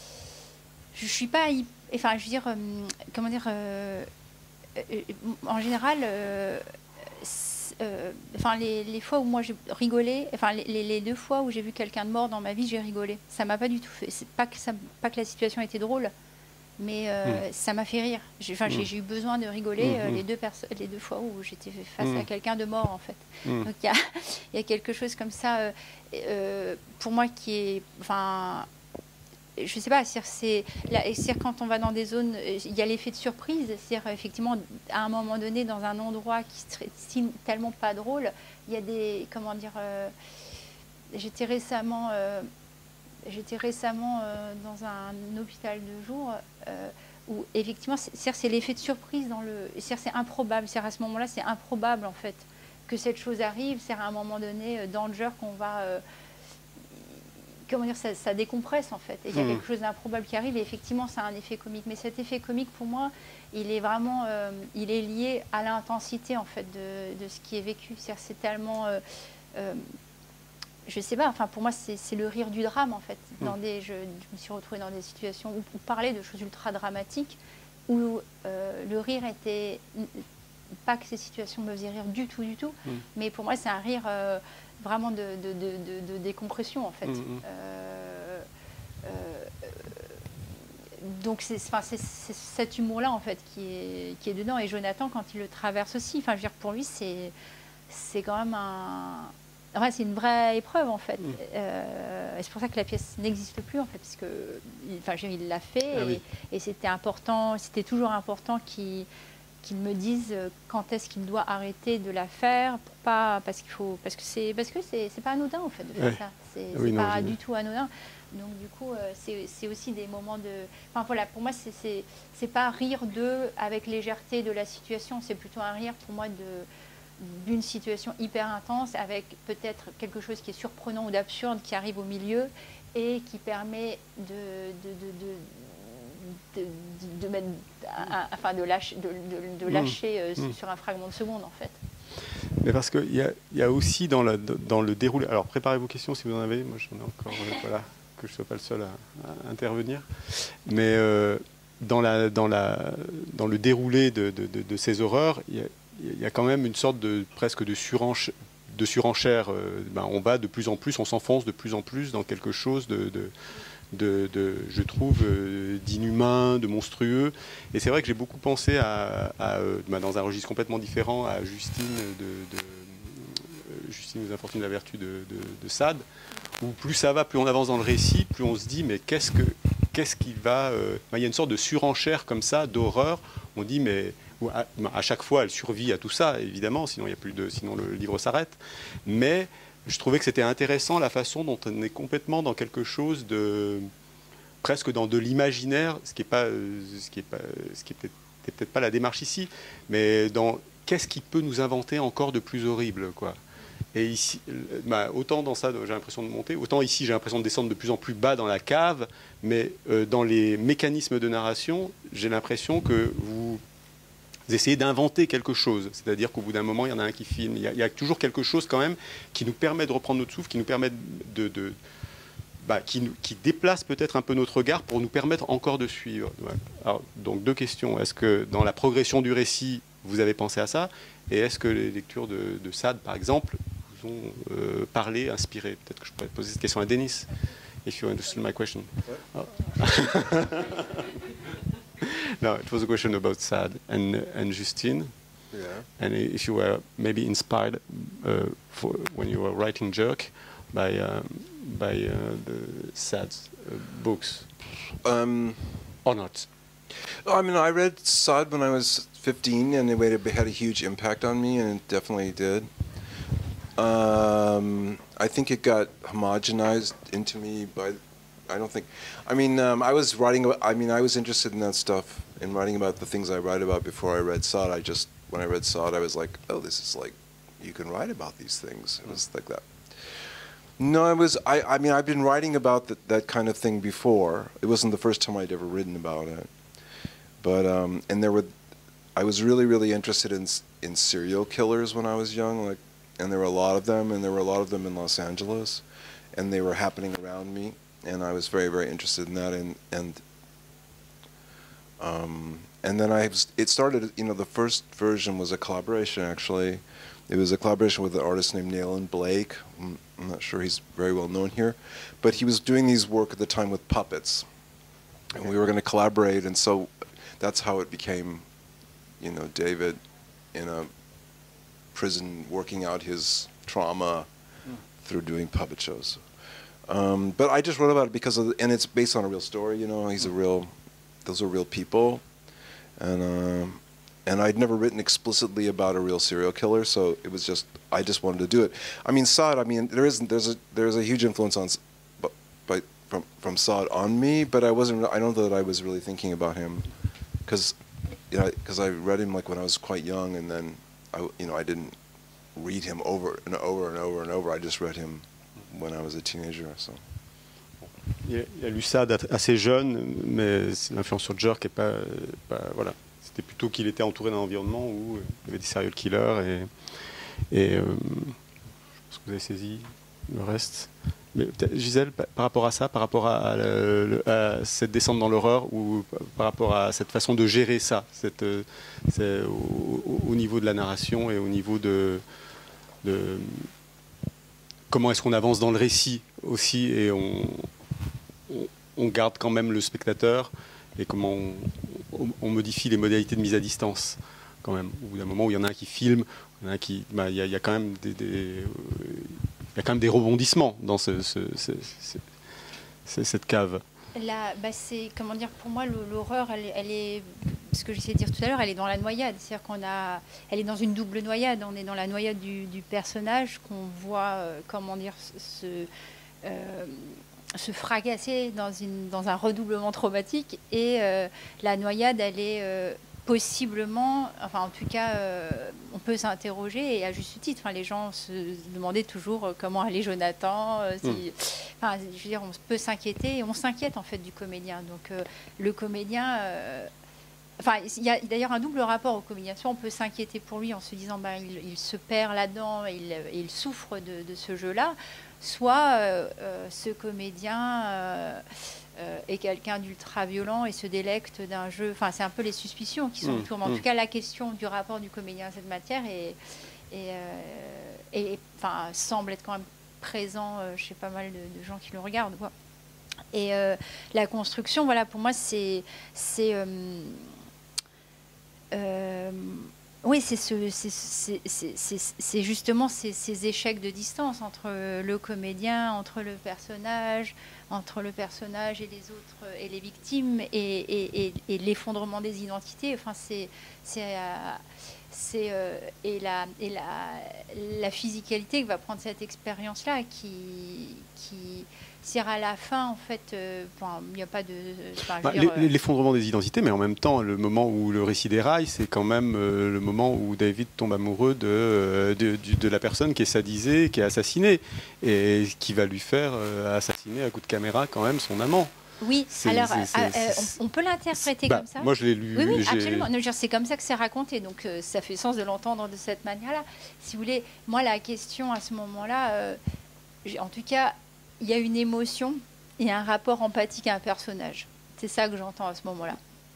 je suis pas, enfin, je veux dire, euh, comment dire. Euh, En général, euh, euh, enfin les, les fois où moi j'ai rigolé, enfin les, les deux fois où j'ai vu quelqu'un de mort dans ma vie, j'ai rigolé. Ça m'a pas du tout fait. C'est pas que ça, pas que la situation était drôle, mais euh, mmh. ça m'a fait rire. J'ai, enfin, mmh. j'ai eu besoin de rigoler mmh. euh, les deux les deux fois où j'étais face mmh. à quelqu'un de mort en fait. Mmh. Donc il y a, y a quelque chose comme ça euh, euh, pour moi qui est, enfin. Je sais pas, c'est quand on va dans des zones, il y a l'effet de surprise, c'est-à-dire effectivement à un moment donné dans un endroit qui serait tellement pas drôle, il y a des, comment dire, euh, j'étais récemment, euh, j'étais récemment euh, dans un hôpital de jour euh, où effectivement, c'est l'effet de surprise dans le. C'est improbable. C'est à ce moment-là, c'est improbable en fait que cette chose arrive. C'est à un moment donné, euh, danger, qu'on va. Euh, comment dire, ça, ça décompresse en fait. Et il y a mmh. quelque chose d'improbable qui arrive. Et effectivement, ça a un effet comique. Mais cet effet comique, pour moi, il est vraiment, euh, il est lié à l'intensité en fait de, de ce qui est vécu. C'est tellement. Euh, euh, je sais pas, enfin pour moi c'est le rire du drame en fait. Dans des, je, je me suis retrouvée dans des situations où, où parler de choses ultra dramatiques, où euh, le rire était, pas que ces situations me faisaient rire du tout, du tout, mm. mais pour moi c'est un rire euh, vraiment de, de, de, de, de décompression en fait. Mm -hmm. euh, euh, donc c'est enfin, cet humour-là en fait qui est, qui est dedans, et Jonathan quand il le traverse aussi, enfin je veux dire pour lui c'est quand même un... Ouais, c'est une vraie épreuve en fait. Mmh. Euh, c'est pour ça que la pièce n'existe plus en fait, parce que, enfin, il l'a fait ah, et, oui. et c'était important, c'était toujours important qu'il qu'il me dise quand est-ce qu'il doit arrêter de la faire, pour pas, parce qu'il faut, parce que c'est, parce que c'est, c'est pas anodin en fait de faire ouais. ça. C'est oui, pas du tout anodin. Donc du coup, euh, c'est aussi des moments de, enfin voilà, pour moi c'est c'est pas rire de avec légèreté de la situation, c'est plutôt un rire pour moi de d'une situation hyper intense avec peut-être quelque chose qui est surprenant ou d'absurde qui arrive au milieu et qui permet de, de, de, de, de, de, de, mettre, enfin de lâcher, de, de, de lâcher mmh. euh, mmh. sur un fragment de seconde en fait. Mais parce qu'il y a, y a aussi dans, la, dans le déroulé, alors préparez vos questions si vous en avez, moi j'en ai encore, euh, voilà, que je ne sois pas le seul à, à intervenir, mais euh, dans, la, dans, la, dans le déroulé de, de, de, de ces horreurs, il y a il y a quand même une sorte de presque de surenchère. De surenchère. Euh, ben, on va de plus en plus, on s'enfonce de plus en plus dans quelque chose de, de, de, de je trouve, euh, d'inhumain, de monstrueux. Et c'est vrai que j'ai beaucoup pensé à, à, euh, ben, dans un registre complètement différent, à Justine de, de euh, Justine aux infortunes de la vertu de, de, de Sade, où plus ça va, plus on avance dans le récit, plus on se dit mais qu'est-ce que qu'est-ce qui va. Euh... Ben, il y a une sorte de surenchère comme ça, d'horreur. On dit mais À, à chaque fois, elle survit à tout ça, évidemment, sinon, il y a plus de, sinon le livre s'arrête. Mais je trouvais que c'était intéressant la façon dont on est complètement dans quelque chose de... presque dans de l'imaginaire, ce qui n'est pas, ce qui est pas, ce qui est peut-être peut-être pas la démarche ici, mais dans qu'est-ce qui peut nous inventer encore de plus horrible, quoi. Et ici, bah, autant dans ça, j'ai l'impression de monter, autant ici, j'ai l'impression de descendre de plus en plus bas dans la cave, mais euh, dans les mécanismes de narration, j'ai l'impression que vous... Vous essayez d'inventer quelque chose, c'est-à-dire qu'au bout d'un moment, il y en a un qui filme. Il y, a, il y a toujours quelque chose quand même qui nous permet de reprendre notre souffle, qui nous permet de, de bah, qui, qui déplace peut-être un peu notre regard pour nous permettre encore de suivre. Alors, donc deux questions. Est-ce que dans la progression du récit, vous avez pensé à ça? Et est-ce que les lectures de, de Sade, par exemple, vous ont euh, parlé, inspiré? Peut-être que je pourrais poser cette question à Denis, if you understood my question. Oh. No, it was a question about Sade and, and Justine. Yeah. And if you were maybe inspired uh, for when you were writing Jerk by, um, by uh, the Sade's uh, books. Um, or not? I mean, I read Sade when I was fifteen, and it had a huge impact on me, and it definitely did. Um, I think it got homogenized into me by... I don't think, I mean, um, I was writing about, I mean, I was interested in that stuff and writing about the things I write about before I read Sade. I just, when I read Sade, I was like, oh, this is like, you can write about these things. It was like that. No, I was, I, I mean, I've been writing about that, that kind of thing before. It wasn't the first time I'd ever written about it. But, um, and there were, I was really, really interested in, in serial killers when I was young, like, and there were a lot of them, and there were a lot of them in Los Angeles, and they were happening around me. And I was very, very interested in that, and and um, and then I was, it started. You know, the first version was a collaboration. Actually, it was a collaboration with an artist named Nayland Blake. I'm, I'm not sure he's very well known here, but he was doing these work at the time with puppets, and we were going to collaborate. And so that's how it became, you know, David in a prison working out his trauma mm. through doing puppet shows. Um, but I just wrote about it because of, the, and it's based on a real story. You know, he's a real, those are real people, and um, and I'd never written explicitly about a real serial killer, so it was just I just wanted to do it. I mean, Sade. I mean, there isn't there's a there's a huge influence on, but, but from from Sade on me, but I wasn't. I don't know that I was really thinking about him because you know, because I read him like when I was quite young, and then I, you know, I didn't read him over and over and over and over. I just read him when I was a teenager. So. Il a lu ça assez jeune, mais l'influence sur Jerk est pas, pas voilà. C'était plutôt qu'il était entouré d'un environnement où il y avait des serial killers et, et euh, je pense que vous avez saisi le reste. Mais Gisèle, par rapport à ça, par rapport à, à, à cette descente dans l'horreur ou par rapport à cette façon de gérer ça, cette, au, au niveau de la narration et au niveau de, de comment est-ce qu'on avance dans le récit aussi et on, on, on garde quand même le spectateur et comment on, on, on modifie les modalités de mise à distance quand même. Au bout d'un moment où il y en a un qui filme, il y en a un qui, bah, il y a, il y a quand même des, des euh, il y a quand même des rebondissements dans ce, ce, ce, ce, ce, cette cave. Là, bah c'est, comment dire, pour moi, l'horreur, elle, elle est, ce que j'essayais de dire tout à l'heure, elle est dans la noyade. C'est-à-dire qu'on a, elle est dans une double noyade. On est dans la noyade du, du personnage qu'on voit, euh, comment dire, se, euh, se fracasser dans, une, dans un redoublement traumatique. Et euh, la noyade, elle est euh, possiblement, enfin en tout cas, euh, on peut s'interroger et à juste titre. Enfin, les gens se demandaient toujours euh, comment allait Jonathan. Euh, si, mmh. enfin, je veux dire, on peut s'inquiéter et on s'inquiète en fait du comédien. Donc euh, le comédien, euh, enfin, il y a d'ailleurs un double rapport au comédien. Soit on peut s'inquiéter pour lui en se disant, ben, il, il se perd là-dedans, et il, il souffre de, de ce jeu-là. Soit euh, euh, ce comédien euh, euh, est quelqu'un d'ultra violent et se délecte d'un jeu. Enfin, c'est un peu les suspicions qui sont mmh, autour. Mais en mmh. tout cas, la question du rapport du comédien à cette matière est, est, euh, est, enfin, semble être quand même présent euh, chez pas mal de, de gens qui le regardent, quoi. Et euh, la construction, voilà, pour moi, c'est c'est euh, euh, oui, c'est ce, c'est justement ces, ces échecs de distance entre le comédien, entre le personnage, entre le personnage et les autres et les victimes, et, et, et, et l'effondrement des identités. Enfin, c'est c'est euh, c'est euh, et la et la la physicalité que va prendre cette expérience-là, qui qui c'est à la fin, en fait, euh, enfin, il n'y a pas de... Enfin, bah, euh... l'effondrement des identités, mais en même temps, le moment où le récit déraille, c'est quand même euh, le moment où David tombe amoureux de, euh, de, de, de la personne qui est sadisée, qui est assassinée, et qui va lui faire euh, assassiner à coup de caméra quand même son amant. Oui, alors euh, euh, on, on peut l'interpréter bah, comme ça. Moi, je l'ai lu. Oui, oui, absolument. C'est comme ça que c'est raconté, donc euh, ça fait sens de l'entendre de cette manière-là. Si vous voulez, moi, la question à ce moment-là, euh, en tout cas... il y a une émotion et un rapport empathique à un personnage. C'est ça que j'entends à ce moment-là.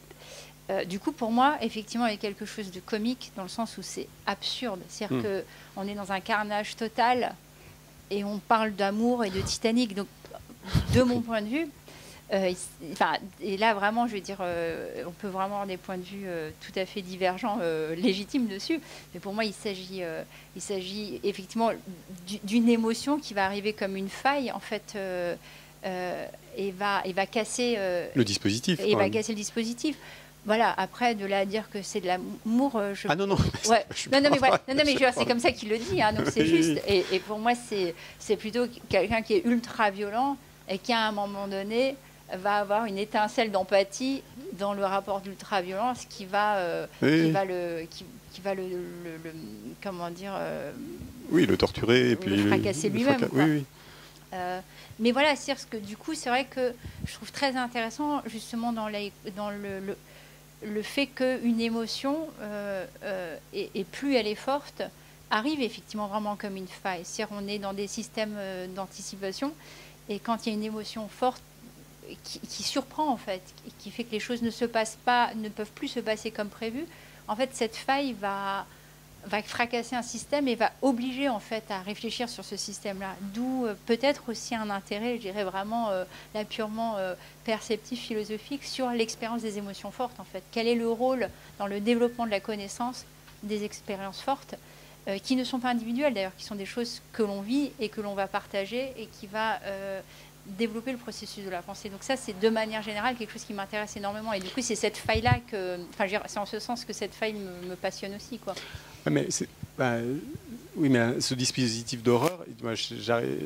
Euh, du coup, pour moi, effectivement, il y a quelque chose de comique dans le sens où c'est absurde. C'est-à-dire mmh. qu'on est dans un carnage total et on parle d'amour et de Titanic. Donc, de mon point de vue, euh, enfin, et là, vraiment, je veux dire, euh, on peut vraiment avoir des points de vue euh, tout à fait divergents, euh, légitimes dessus. Mais pour moi, il s'agit, euh, il s'agit effectivement d'une émotion qui va arriver comme une faille, en fait, euh, euh, et va, et va casser euh, le dispositif. Et va casser le dispositif. Voilà. Après, de là à dire que c'est de l'amour, euh, je... ah non non. Ouais. Non, non mais voilà. Non, non mais c'est comme ça qu'il le dit. Hein, donc c'est juste. Et, et pour moi, c'est c'est plutôt quelqu'un qui est ultra violent et qui à un moment donné va avoir une étincelle d'empathie dans le rapport d'ultra-violence qui va, euh, oui. qui va le, qui, qui va le, le, le, comment dire, euh, oui, le torturer et puis le fracasser lui-même. Fraca oui, oui. Euh, mais voilà, c'est ce que du coup, c'est vrai que je trouve très intéressant justement dans, la, dans le, le, le fait qu'une émotion euh, euh, et, et plus elle est forte, arrive effectivement vraiment comme une faille. C'est-à-dire on est dans des systèmes euh, d'anticipation et quand il y a une émotion forte Qui, qui surprend en fait, qui fait que les choses ne se passent pas, ne peuvent plus se passer comme prévu. En fait, cette faille va, va fracasser un système et va obliger en fait à réfléchir sur ce système-là. D'où euh, peut-être aussi un intérêt, je dirais vraiment euh, là purement euh, perceptif, philosophique, sur l'expérience des émotions fortes en fait. Quel est le rôle dans le développement de la connaissance des expériences fortes, euh, qui ne sont pas individuelles d'ailleurs, qui sont des choses que l'on vit et que l'on va partager et qui va euh, développer le processus de la pensée. Donc ça, c'est de manière générale quelque chose qui m'intéresse énormément. Et du coup, c'est cette faille-là que... Enfin, c'est en ce sens que cette faille me, me passionne aussi, quoi. Ouais, mais bah, oui, mais ce dispositif d'horreur, moi, j'arrive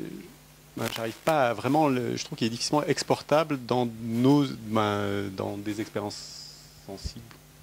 pas à vraiment... Le, je trouve qu'il est difficilement exportable dans, nos, bah, dans des expériences sensibles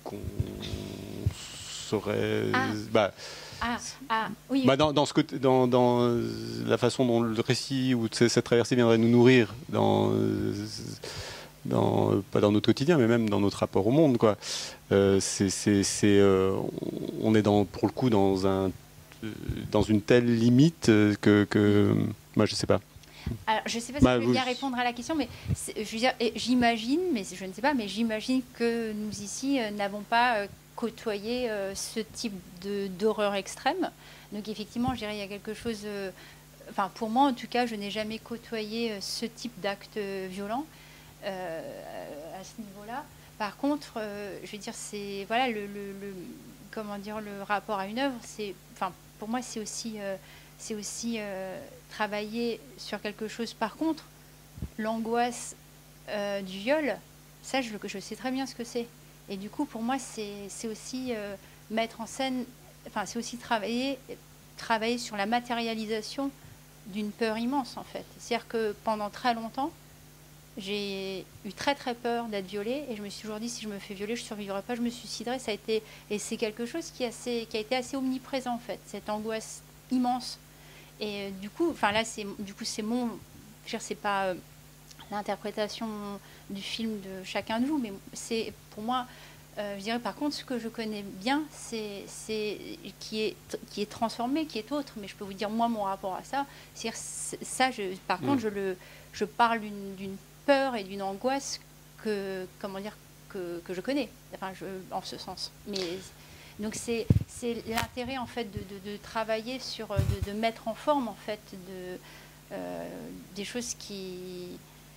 qu'on saurait... Ah. Bah, Ah, ah, oui. bah dans, dans, ce côté, dans, dans la façon dont le récit ou cette traversée viendrait nous nourrir, dans, dans, pas dans notre quotidien, mais même dans notre rapport au monde, quoi. Euh, c'est, c'est, c'est, euh, on est dans, pour le coup dans, un, dans une telle limite que, que moi, je sais pas. Alors, je ne sais pas si Bah, je vais vous- bien répondre à la question, mais c'est- je veux dire, et j'imagine, mais je ne sais pas, mais j'imagine que nous ici euh, n'avons pas euh, côtoyé euh, ce type de- d'horreur extrême. Donc effectivement, je dirais il y a quelque chose. euh, Enfin, pour moi, en tout cas, je n'ai jamais côtoyé euh, ce type d'acte euh, violent euh, à ce niveau-là. Par contre, euh, je veux dire, c'est voilà le, le- le- comment dire le rapport à une œuvre. C'est, enfin, pour moi, c'est aussi euh, c'est aussi euh, travailler sur quelque chose. Par contre, l'angoisse euh, du viol, ça, je, je sais très bien ce que c'est. Et du coup, pour moi, c'est c'est aussi euh, mettre en scène, enfin, c'est aussi travailler, travailler sur la matérialisation d'une peur immense, en fait. C'est-à-dire que pendant très longtemps, j'ai eu très très peur d'être violée et je me suis toujours dit si je me fais violer, je ne survivrai pas, je me suiciderai. Ça a été, et c'est quelque chose qui, est assez, qui a été assez omniprésent, en fait, cette angoisse immense. Et euh, du coup, enfin là, c'est du coup c'est mon, je veux dire, c'est pas euh, l'interprétation du film de chacun de vous, mais c'est pour moi, euh, je dirais par contre ce que je connais bien, c'est c'est qui est qui est transformé, qui est autre. Mais je peux vous dire moi mon rapport à ça, c'est ça. Je, par Mm. contre, je le, je parle d'une d'une peur et d'une angoisse que comment dire que, que je connais. Enfin, je, en ce sens. Mais donc c'est c'est l'intérêt en fait de, de, de travailler sur de, de mettre en forme en fait de euh, des choses qui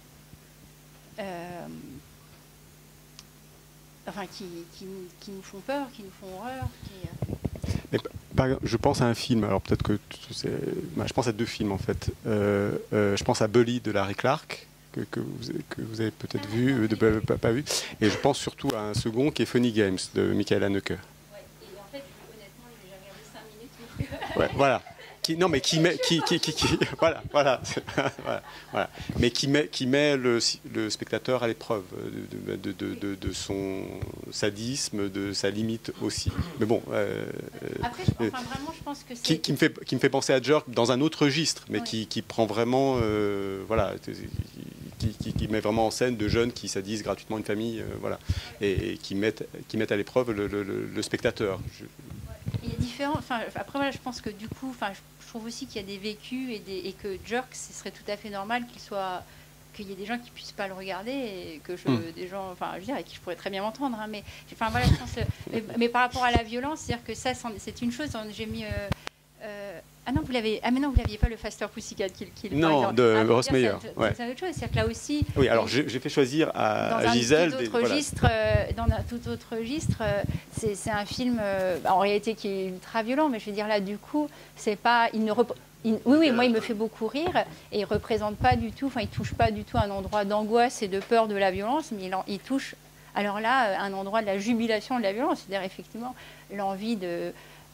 euh, enfin qui, qui, qui nous font peur, qui nous font horreur. Qui, euh... Mais, par exemple, je pense à un film, alors peut-être que tu sais, bah, je pense à deux films en fait. Euh, euh, je pense à Bully de Larry Clark, que, que vous, que vous avez peut-être Ah, vu, oui. euh, de, pas, pas- pas vu. Et je pense surtout à un second qui est Funny Games de Michael Haneke. Ouais, et en fait, honnêtement, j'ai regardé cinq minutes. Ouais, voilà. Qui, non, mais qui met, qui, qui, qui, qui- voilà, voilà, voilà, voilà. Mais qui met, qui met le, le spectateur à l'épreuve de, de, de, de, de son sadisme, de sa limite aussi. Mais bon, euh, Après, je, enfin, vraiment, je pense que c'est... qui, qui me fait, qui me fait penser à Jerk dans un autre registre, mais Oui. qui, qui prend vraiment, euh, voilà, qui, qui, qui met vraiment en scène de jeunes qui sadisent gratuitement une famille, euh, voilà, et, et qui mettent, qui mettent à l'épreuve le, le, le, le spectateur. Je, Il y a différents. Enfin, après voilà, je pense que du coup, enfin, je, je trouve aussi qu'il y a des vécus et, des, et que Jerk, ce serait tout à fait normal qu'il soit, qu'il y ait des gens qui puissent pas le regarder et que je, Mm. des gens, enfin, je veux dire, avec qui je pourrais très bien m'entendre. Hein, mais, enfin voilà, je pense. euh, mais, mais par rapport à la violence, c'est-à-dire que ça, c'en- c'est une chose. J'ai mis. Euh, euh, ah non, vous l'avez. Ah mais non, vous l'aviez pas le Faster Pussycat Kill Kill. par Non, exemple. de Ah, mais Ross je veux dire, Meyer, C'est ouais. c'est une autre chose. C'est-à-dire que là aussi. oui, alors j'ai j'ai fait choisir à, dans à un Gisèle. tout des- autre voilà. registre, euh, dans un tout autre registre, euh, c'est c'est un film euh, en réalité qui est ultra violent, mais je veux dire là du coup, c'est pas, il ne rep- il- oui oui, moi il me fait beaucoup rire et il représente pas du tout, enfin il touche pas du tout un endroit d'angoisse et de peur de la violence, mais il, en- il touche alors là un endroit de la jubilation de la violence, c'est-à-dire effectivement l'envie de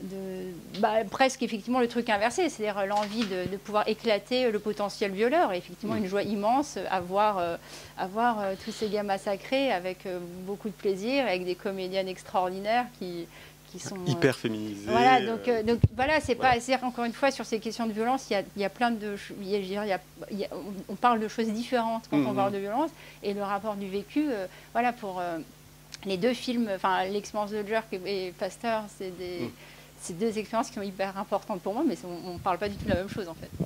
de, bah, presque effectivement le truc inversé, c'est-à-dire l'envie de, de pouvoir éclater le potentiel violeur et effectivement une joie immense à voir, euh, à voir euh, tous ces gars massacrés avec euh, beaucoup de plaisir, avec des comédiennes extraordinaires qui, qui sont... euh, Hyper féminisé. voilà, donc, euh, euh, donc voilà, c'est voilà. pas, c'est-à-dire encore une fois sur ces questions de violence, il y a, il y a plein de, ch- il y a- je veux dire, il y a- il y a- on parle de choses différentes quand on Mhm. parle de violence et le rapport du vécu, euh, voilà pour euh, les deux films, enfin l'expérience de Jerk et, et Faster, c'est des, Mhm. c'est deux expériences qui sont hyper importantes pour moi, mais on, on parle pas du tout de la même chose en fait.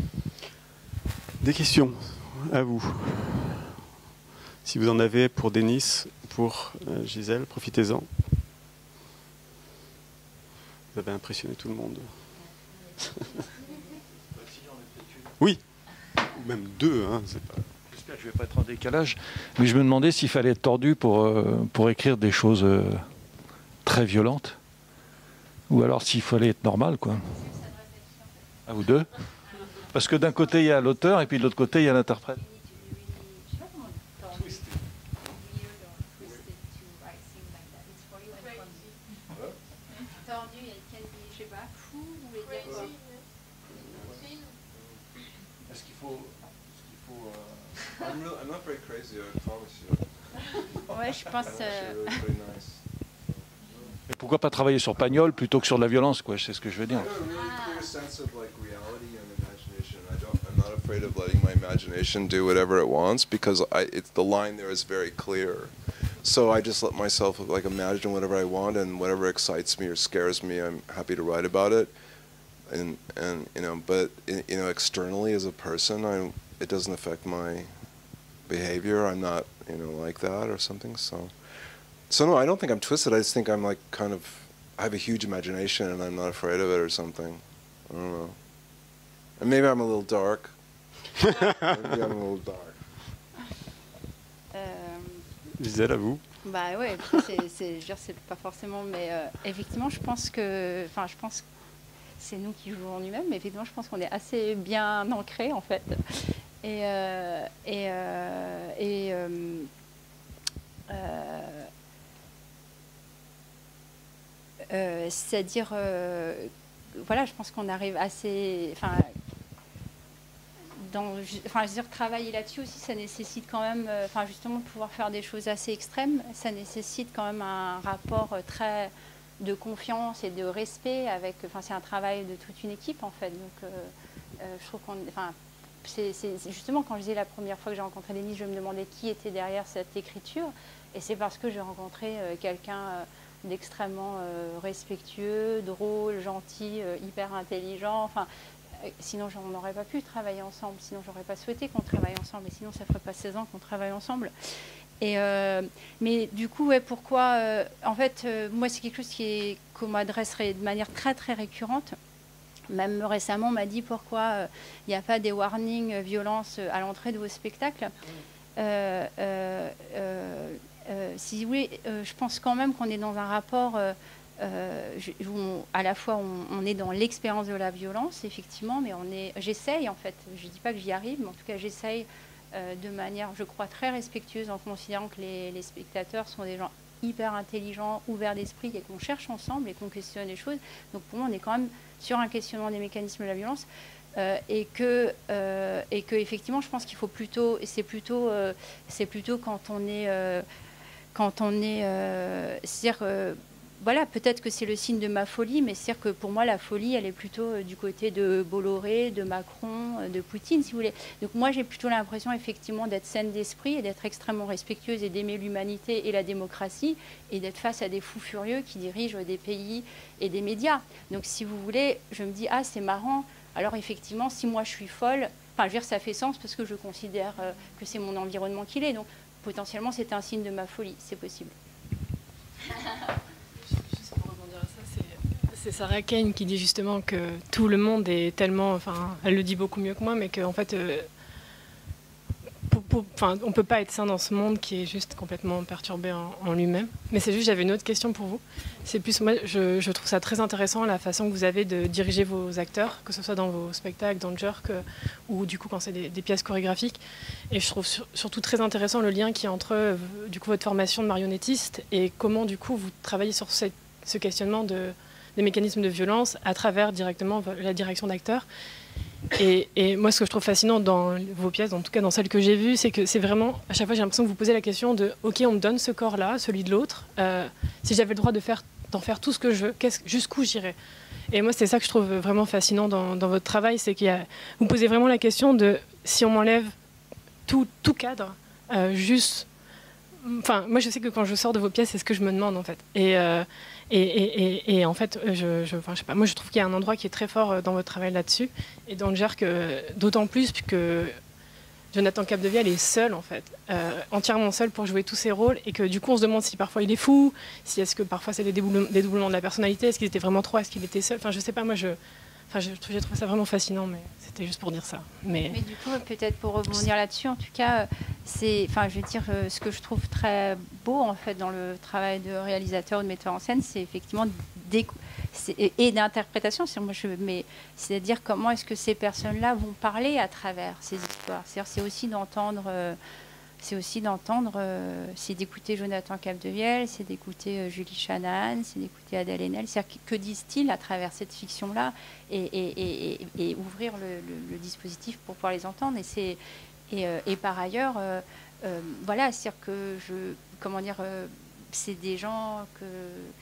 Des questions à vous. Si vous en avez pour Denis, pour euh, Gisèle, profitez-en. Vous avez impressionné tout le monde. Oui, ou même deux. Hein, c'est pas... J'espère que je ne vais pas être en décalage, mais je me demandais s'il fallait être tordu pour, euh, pour écrire des choses euh, très violentes, ou alors s'il fallait être normal, quoi. Un ou deux. Parce que d'un côté, il y a l'auteur, et puis de l'autre côté, il y a l'interprète. Est-ce qu'il faut... Est-ce qu'il faut uh... I'm, real, I'm not very crazy, I promise you. Ouais, je pense. I'm euh, actually really pretty nice. pourquoi pas travailler sur Pagnol plutôt que sur de la violence, quoi. C'est ce que je veux dire. I have a really clear sense of like reality and imagination. I don't. I'm not afraid of letting my imagination do whatever it wants because I. It's the line there is very clear. So I just let myself like imagine whatever I want, and whatever excites me or scares me, I'm happy to write about it. And and you know, but you know, externally as a person, I it doesn't affect my behavior. I'm not you know like that or something. So. So no, I don't think I'm twisted. I just think I'm like kind of, I have a huge imagination and I'm not afraid of it or something. I don't know. And maybe I'm a little dark. Maybe I'm a little dark. Euh, Gisèle, à vous. Bah ouais, c'est, c'est, je veux dire, c'est pas forcément, mais euh, effectivement, je pense que, enfin, je pense que c'est nous qui jouons en nous-mêmes, mais effectivement, je pense qu'on est assez bien ancrés en fait. Et euh, et euh, et euh, euh, Euh, c'est-à-dire, euh, voilà, je pense qu'on arrive assez, enfin, dans, enfin, je veux dire, travailler là-dessus aussi, ça nécessite quand même, euh, enfin, justement, de pouvoir faire des choses assez extrêmes, ça nécessite quand même un rapport très de confiance et de respect avec, enfin, c'est un travail de toute une équipe en fait, donc, euh, euh, je trouve qu'on, enfin, c'est, c'est justement quand je disais la première fois que j'ai rencontré Denis, je me demandais qui était derrière cette écriture, et c'est parce que j'ai rencontré euh, quelqu'un euh, d'extrêmement euh, respectueux, drôle, gentil, euh, hyper intelligent. Enfin, euh, sinon, on n'aurait pas pu travailler ensemble. Sinon, j'aurais pas souhaité qu'on travaille ensemble. Et sinon, ça ferait pas seize ans qu'on travaille ensemble. Et euh, mais du coup, ouais, pourquoi euh, en fait, euh, moi, c'est quelque chose qui est, qu'on m'adresserait de manière très très récurrente. Même récemment, on m'a dit pourquoi il euh, n'y a pas des warnings euh, violence à l'entrée de vos spectacles. Euh, euh, euh, Euh, si vous voulez, euh, je pense quand même qu'on est dans un rapport euh, euh, où on, à la fois on, on est dans l'expérience de la violence, effectivement, mais on est, j'essaye en fait, je ne dis pas que j'y arrive, mais en tout cas j'essaye euh, de manière, je crois, très respectueuse en considérant que les, les spectateurs sont des gens hyper intelligents, ouverts d'esprit et qu'on cherche ensemble et qu'on questionne les choses. Donc pour moi, on est quand même sur un questionnement des mécanismes de la violence. Euh, et que euh, et que effectivement, je pense qu'il faut plutôt, et c'est plutôt, euh, c'est plutôt quand on est euh, quand on est, euh, c'est-à-dire, euh, voilà, peut-être que c'est le signe de ma folie, mais c'est-à-dire que pour moi, la folie, elle est plutôt euh, du côté de Bolloré, de Macron, euh, de Poutine, si vous voulez. Donc moi, j'ai plutôt l'impression, effectivement, d'être saine d'esprit et d'être extrêmement respectueuse et d'aimer l'humanité et la démocratie et d'être face à des fous furieux qui dirigent des pays et des médias. Donc, si vous voulez, je me dis, ah, c'est marrant. Alors, effectivement, si moi, je suis folle, enfin, je veux dire, ça fait sens parce que je considère euh, que c'est mon environnement qui l'est. Donc, potentiellement, c'est un signe de ma folie, c'est possible. Juste pour rebondir à ça, c'est, c'est Sarah Kane qui dit justement que tout le monde est tellement, enfin, elle le dit beaucoup mieux que moi, mais qu'en fait, euh, pour, pour, enfin, on ne peut pas être sain dans ce monde qui est juste complètement perturbé en, en lui-même. Mais c'est juste, j'avais une autre question pour vous. C'est plus, moi, je, je trouve ça très intéressant la façon que vous avez de diriger vos acteurs, que ce soit dans vos spectacles, dans le jerk, ou du coup quand c'est des, des pièces chorégraphiques. Et je trouve sur, surtout très intéressant le lien qui est entre euh, du coup votre formation de marionnettiste et comment du coup vous travaillez sur ce, ce questionnement de, des mécanismes de violence à travers directement la direction d'acteurs. Et, et moi, ce que je trouve fascinant dans vos pièces, en tout cas dans celles que j'ai vues, c'est que c'est vraiment, à chaque fois, j'ai l'impression que vous posez la question de « Ok, on me donne ce corps-là, celui de l'autre. Euh, si j'avais le droit de faire, d'en faire tout ce que je veux, jusqu'où j'irais ?» Et moi, c'est ça que je trouve vraiment fascinant dans, dans votre travail, c'est qu'il y a, vous posez vraiment la question de si on m'enlève tout, tout cadre, euh, juste... Enfin, moi, je sais que quand je sors de vos pièces, c'est ce que je me demande, en fait. Et... Euh, Et, et, et, et en fait, je, je, enfin, je sais pas, moi je trouve qu'il y a un endroit qui est très fort dans votre travail là-dessus. Et dans le jerk, d'autant plus que Jonathan Capdevielle est seul, en fait, euh, entièrement seul pour jouer tous ses rôles. Et que du coup, on se demande si parfois il est fou, si est-ce que parfois c'est des dédoublements, dédoublements de la personnalité, est-ce qu'il était vraiment trois, est-ce qu'il était seul. Enfin, je sais pas, moi je. Enfin, j'ai trouvé ça vraiment fascinant, mais c'était juste pour dire ça. Mais, mais du coup, peut-être pour rebondir là-dessus, en tout cas, c'est, enfin, je veux dire, ce que je trouve très beau en fait dans le travail de réalisateur ou de metteur en scène, c'est effectivement et d'interprétation. C'est moi, je, mais c'est-à-dire comment est-ce que ces personnes-là vont parler à travers ces histoires. C'est-à-dire, c'est aussi d'entendre. Euh, c'est aussi d'entendre, euh, c'est d'écouter Jonathan Capdevielle, c'est d'écouter euh, Julie Shanahan, c'est d'écouter Adèle Haenel. C'est-à-dire que, que disent-ils à travers cette fiction-là et, et, et, et ouvrir le, le, le dispositif pour pouvoir les entendre. Et, c'est, et, euh, et par ailleurs, euh, euh, voilà, c'est-à-dire que je, comment dire, euh, c'est des gens que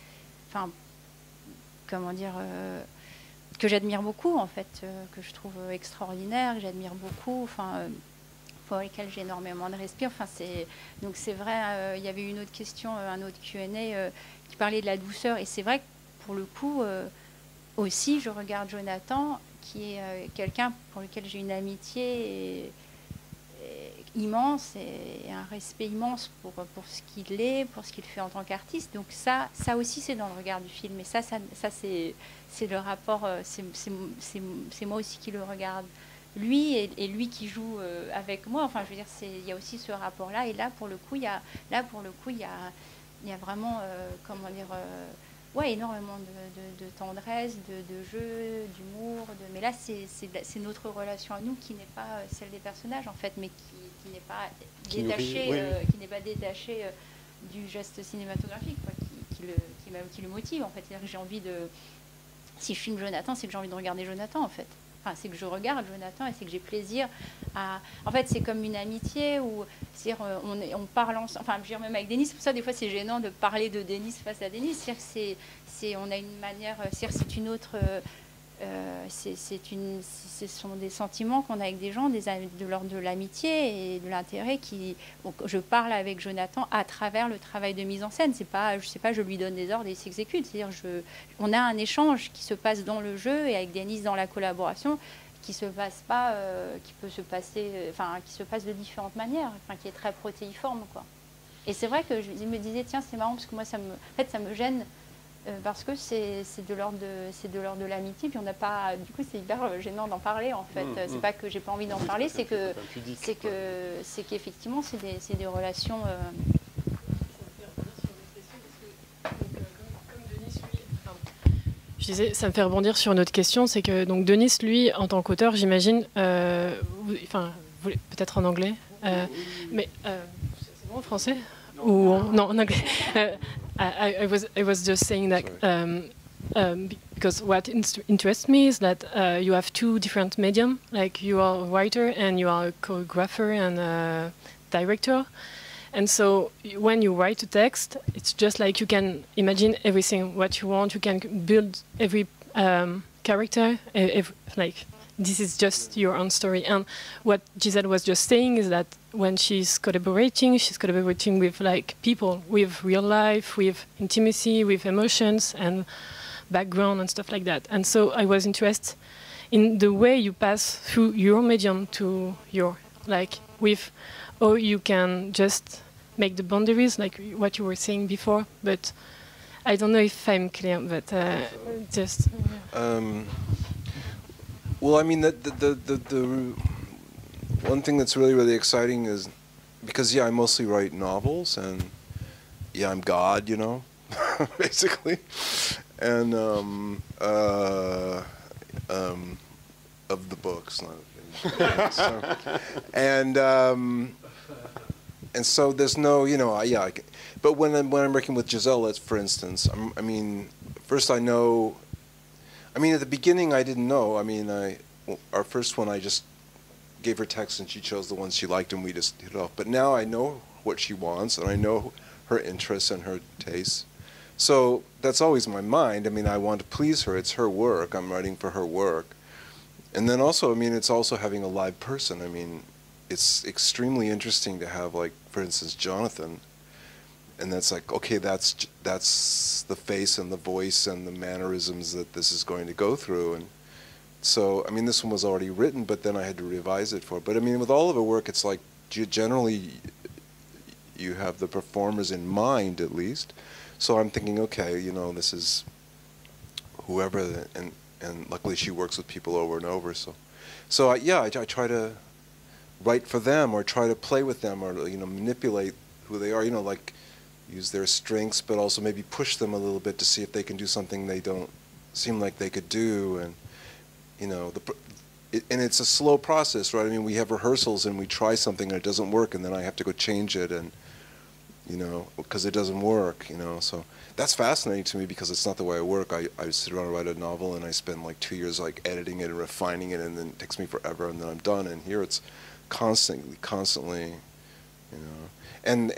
enfin, comment dire, euh, que j'admire beaucoup en fait, euh, que je trouve extraordinaire, que j'admire beaucoup, enfin, euh, pour lesquels j'ai énormément de respect. Enfin, c'est donc c'est vrai. Euh, il y avait une autre question, euh, un autre Q and A euh, qui parlait de la douceur, et c'est vrai que pour le coup euh, aussi, je regarde Jonathan, qui est euh, quelqu'un pour lequel j'ai une amitié et, immense et un respect immense pour, pour ce qu'il est, pour ce qu'il fait en tant qu'artiste. Donc ça, ça aussi, c'est dans le regard du film. Et ça, ça, ça c'est, c'est le rapport, c'est, c'est, c'est, c'est moi aussi qui le regarde. Lui et, et lui qui joue euh, avec moi. Enfin, je veux dire, c'est, il y a aussi ce rapport-là. Et là, pour le coup, il y a, là, pour le coup, il y a, il y a vraiment, euh, comment dire... Euh, ouais, énormément de, de, de tendresse, de, de jeu, d'humour. De... Mais là, c'est, c'est, c'est notre relation à nous qui n'est pas celle des personnages, en fait, mais qui, qui n'est pas qui détachée, oui, euh, oui. qui n'est pas détachée euh, du geste cinématographique, quoi, qui, qui, le, qui, qui le motive, en fait. C'est-à-dire que j'ai envie de... Si je filme Jonathan, c'est que j'ai envie de regarder Jonathan, en fait. Enfin, c'est que je regarde Jonathan et c'est que j'ai plaisir à... En fait, c'est comme une amitié où on, on parle ensemble... Enfin, je veux dire, même avec Denis, c'est pour ça, des fois, c'est gênant de parler de Denis face à Denis. C'est-à-dire que c'est, c'est, on a une manière... C'est-à-dire que c'est une autre... Euh, c'est, c'est une, ce sont des sentiments qu'on a avec des gens, des, de l'ordre de l'amitié et de l'intérêt. Qui, donc, je parle avec Jonathan à travers le travail de mise en scène. C'est pas, je sais pas, je lui donne des ordres et il s'exécute. C'est-à-dire, je, on a un échange qui se passe dans le jeu et avec Denis dans la collaboration, qui se passe pas, euh, qui peut se passer, enfin, qui se passe de différentes manières, enfin, qui est très protéiforme, quoi. Et c'est vrai que je me disais, tiens, c'est marrant parce que moi, ça me, en fait, ça me gêne. Parce que c'est, c'est de l'ordre de, c'est de l'ordre de l'amitié, puis on n'a pas, du coup c'est hyper gênant d'en parler en fait. Mmh, c'est mmh. Pas que j'ai pas envie d'en parler, c'est que, pudique, c'est que, c'est qu'effectivement c'est des, c'est des relations. Euh... Je disais, ça me fait rebondir sur une autre question, c'est que donc Denis, lui, en tant qu'auteur, j'imagine, euh, vous, enfin, vous, peut-être en anglais, euh, mais euh, c'est bon en français ou en, non en anglais. Euh, I, I was I was just saying that um, um, because what in interests me is that uh, you have two different medium. Like you are a writer and you are a choreographer and a director. And so when you write a text, it's just like you can imagine everything what you want. You can build every um, character. Every, like this is just your own story. And what Giselle was just saying is that when she's collaborating, she's collaborating with like people, with real life, with intimacy, with emotions and background and stuff like that. And so I was interested in the way you pass through your medium to your, like with, how you can just make the boundaries, like what you were saying before. But I don't know if I'm clear, but uh, just. Um, well, I mean, the the, the the the one thing that's really really exciting is because yeah, I mostly write novels and yeah, I'm God, you know, basically, and um, uh, um, of the books, not so, and um, and so there's no, you know, yeah, I can, but when I'm when I'm working with Giselle, let's for instance, I'm, I mean, first I know. I mean, at the beginning, I didn't know. I mean, I, our first one, I just gave her text, and she chose the ones she liked, and we just hit it off. But now I know what she wants, and I know her interests and her tastes. So that's always in my mind. I mean, I want to please her. It's her work. I'm writing for her work. And then also, I mean, it's also having a live person. I mean, it's extremely interesting to have, like, for instance, Jonathan. And that's like, okay, that's that's the face and the voice and the mannerisms that this is going to go through. And so, I mean, this one was already written, but then I had to revise it for it. But I mean, with all of her work, it's like you generally you have the performers in mind, at least. So I'm thinking, okay, you know, this is whoever, and and luckily she works with people over and over. So, so I, yeah, I, I try to write for them or try to play with them or, you know, manipulate who they are. You know, like. Use their strengths, but also maybe push them a little bit to see if they can do something they don't seem like they could do, and you know, the, it, and it's a slow process, right? I mean, we have rehearsals and we try something and it doesn't work, and then I have to go change it, and you know, because it doesn't work, you know. So that's fascinating to me because it's not the way I work. I I sit around and write a novel, and I spend like two years like editing it and refining it, and then it takes me forever, and then I'm done. And here it's constantly, constantly, you know, and and the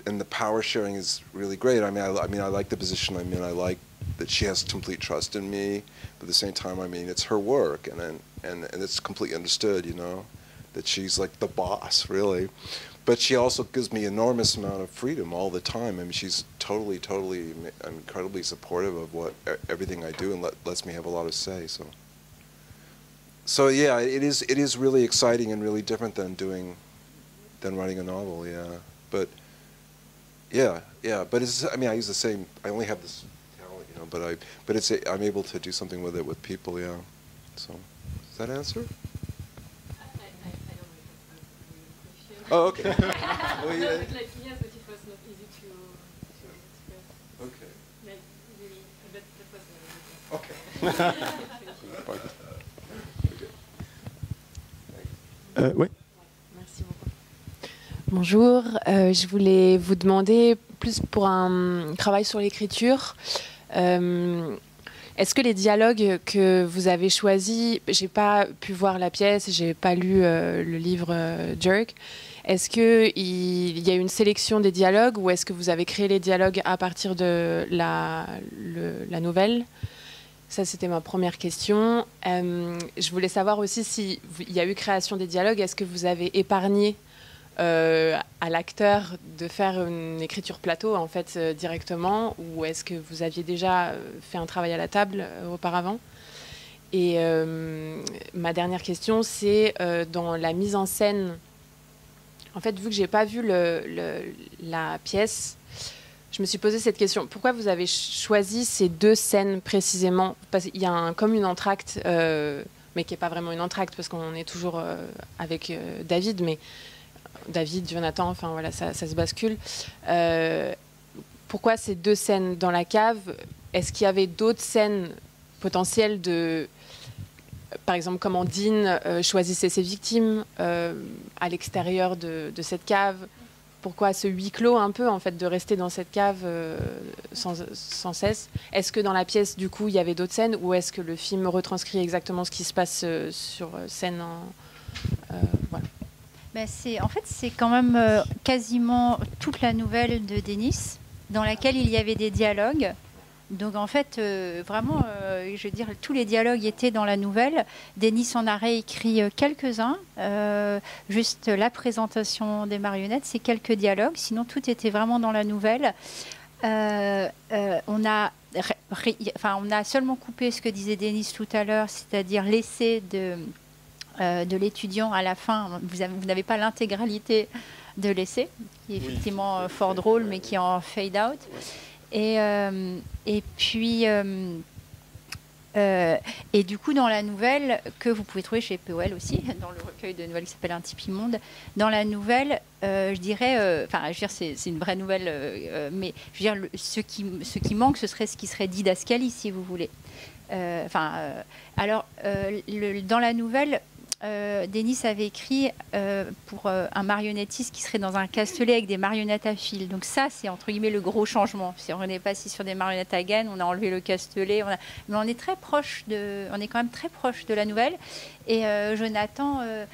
and the power sharing is really great. I mean, I, I mean, I like the position I'm in. I like that she has complete trust in me, but at the same time, I mean, it's her work, and and and, and it's completely understood, you know, that she's like the boss, really. But she also gives me enormous amount of freedom all the time. I mean, she's totally, totally, incredibly supportive of what everything I do, and let, lets me have a lot of say. So, so yeah, it is. It is really exciting and really different than doing, than writing a novel. Yeah, but yeah, yeah. But it's. I mean, I use the same. I only have this talent, you know. But I. But it's. A, I'm able to do something with it with people. Yeah. So, does that answer? Oh, okay. Well, yeah. No, but like, yes, but it was not easy to, to express. Okay. Like, really, but that was not Okay. Euh, ouais. Merci beaucoup. Bonjour, euh, je voulais vous demander plus pour un travail sur l'écriture. Euh, Est-ce que les dialogues que vous avez choisis, j'ai pas pu voir la pièce, j'ai pas lu euh, le livre euh, Jerk. Est-ce qu'il y a une sélection des dialogues ou est-ce que vous avez créé les dialogues à partir de la, le, la nouvelle? Ça, c'était ma première question. Euh, je voulais savoir aussi s'il y a eu création des dialogues. Est-ce que vous avez épargné euh, à l'acteur de faire une écriture plateau en fait euh, directement, ou est-ce que vous aviez déjà fait un travail à la table euh, auparavant? Et euh, ma dernière question, c'est euh, dans la mise en scène. En fait, vu que j'ai pas vu le, le, la pièce, je me suis posé cette question. Pourquoi vous avez choisi ces deux scènes précisément? Parce qu'il y a un, comme une entracte, euh, mais qui n'est pas vraiment une entracte, parce qu'on est toujours euh, avec euh, David, mais David, Jonathan, enfin voilà, ça, ça se bascule. Euh, pourquoi ces deux scènes dans la cave? Est-ce qu'il y avait d'autres scènes potentielles de... Par exemple, comment Dean euh, choisissait ses victimes euh, à l'extérieur de, de cette cave? Pourquoi ce huis clos un peu, en fait, de rester dans cette cave euh, sans, sans cesse? Est-ce que dans la pièce, du coup, il y avait d'autres scènes, ou est-ce que le film retranscrit exactement ce qui se passe euh, sur scène en, euh, voilà. Ben c'est, en fait, c'est quand même euh, quasiment toute la nouvelle de Denis, dans laquelle il y avait des dialogues. Donc en fait, euh, vraiment, euh, je veux dire, tous les dialogues étaient dans la nouvelle. Denis en a réécrit euh, quelques-uns. Euh, juste la présentation des marionnettes, c'est quelques dialogues. Sinon, tout était vraiment dans la nouvelle. Euh, euh, on a, ré, ré, enfin, on a seulement coupé ce que disait Denis tout à l'heure, c'est-à-dire l'essai de, euh, de l'étudiant à la fin. Vous, avez, vous n'avez pas l'intégralité de l'essai, qui est effectivement oui, fort drôle, mais qui est en fade-out. Et, euh, et puis, euh, euh, et du coup, dans la nouvelle, que vous pouvez trouver chez P O L aussi, dans le recueil de nouvelles qui s'appelle Un type immonde, dans la nouvelle, euh, je dirais, enfin, euh, je veux dire, c'est, c'est une vraie nouvelle, euh, mais je veux dire, le, ce, qui, ce qui manque, ce serait ce qui serait didascalie, si vous voulez. Enfin, euh, euh, alors, euh, le, dans la nouvelle, Euh, Denis avait écrit euh, pour euh, un marionnettiste qui serait dans un castelet avec des marionnettes à fil. Donc ça, c'est entre guillemets le gros changement. Si on n'est pas assis sur des marionnettes à gaine, on a enlevé le castelet. On a... Mais on est très proche de, on est quand même très proche de la nouvelle. Et euh, Jonathan, euh,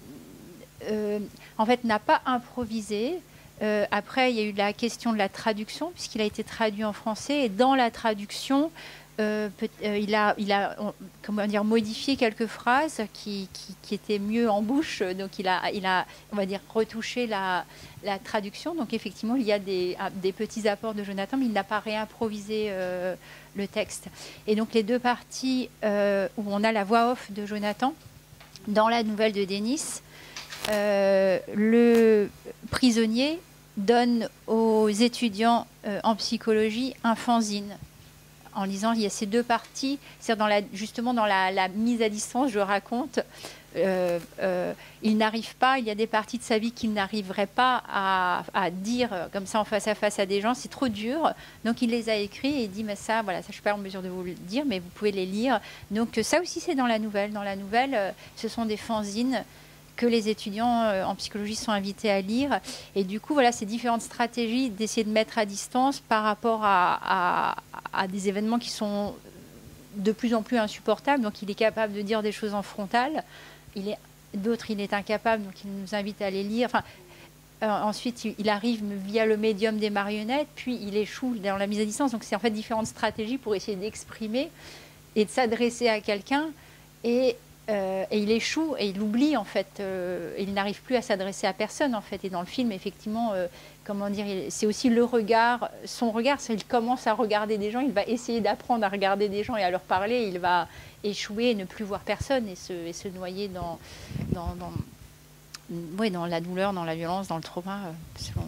euh, en fait, n'a pas improvisé. Euh, après, il y a eu la question de la traduction, puisqu'il a été traduit en français. Et dans la traduction, Euh, peut, euh, il a, il a on, comment dire, modifié quelques phrases qui, qui, qui étaient mieux en bouche. Donc, il a, il a on va dire, retouché la, la traduction. Donc, effectivement, il y a des, des petits apports de Jonathan, mais il n'a pas réimprovisé euh, le texte. Et donc, les deux parties euh, où on a la voix off de Jonathan, dans la nouvelle de Denis, euh, le prisonnier donne aux étudiants euh, en psychologie un fanzine. En lisant, il y a ces deux parties, c'est-à-dire dans la, justement dans la, la mise à distance, je raconte, euh, euh, il n'arrive pas, il y a des parties de sa vie qu'il n'arriverait pas à, à dire comme ça en face à face à des gens, c'est trop dur, donc il les a écrits et il dit, mais ça, voilà, ça je ne suis pas en mesure de vous le dire, mais vous pouvez les lire. Donc ça aussi c'est dans la nouvelle, dans la nouvelle, euh, ce sont des fanzines que les étudiants euh, en psychologie sont invités à lire. Et du coup, voilà, ces différentes stratégies d'essayer de mettre à distance par rapport à, à, à des événements qui sont de plus en plus insupportables. Donc, il est capable de dire des choses en frontal. Il est, d'autres, il est incapable, donc il nous invite à les lire. Enfin, Euh, ensuite, il, il arrive via le médium des marionnettes, puis il échoue dans la mise à distance. Donc c'est en fait différentes stratégies pour essayer d'exprimer et de s'adresser à quelqu'un. Et, euh, et il échoue et il oublie en fait. Euh, il n'arrive plus à s'adresser à personne en fait. Et dans le film, effectivement, euh, comment dire, c'est aussi le regard, son regard. Il commence à regarder des gens. Il va essayer d'apprendre à regarder des gens et à leur parler. Il va échouer et ne plus voir personne et se, et se noyer dans, dans, dans Oui, dans la douleur, dans la violence, dans le trauma. Euh, selon...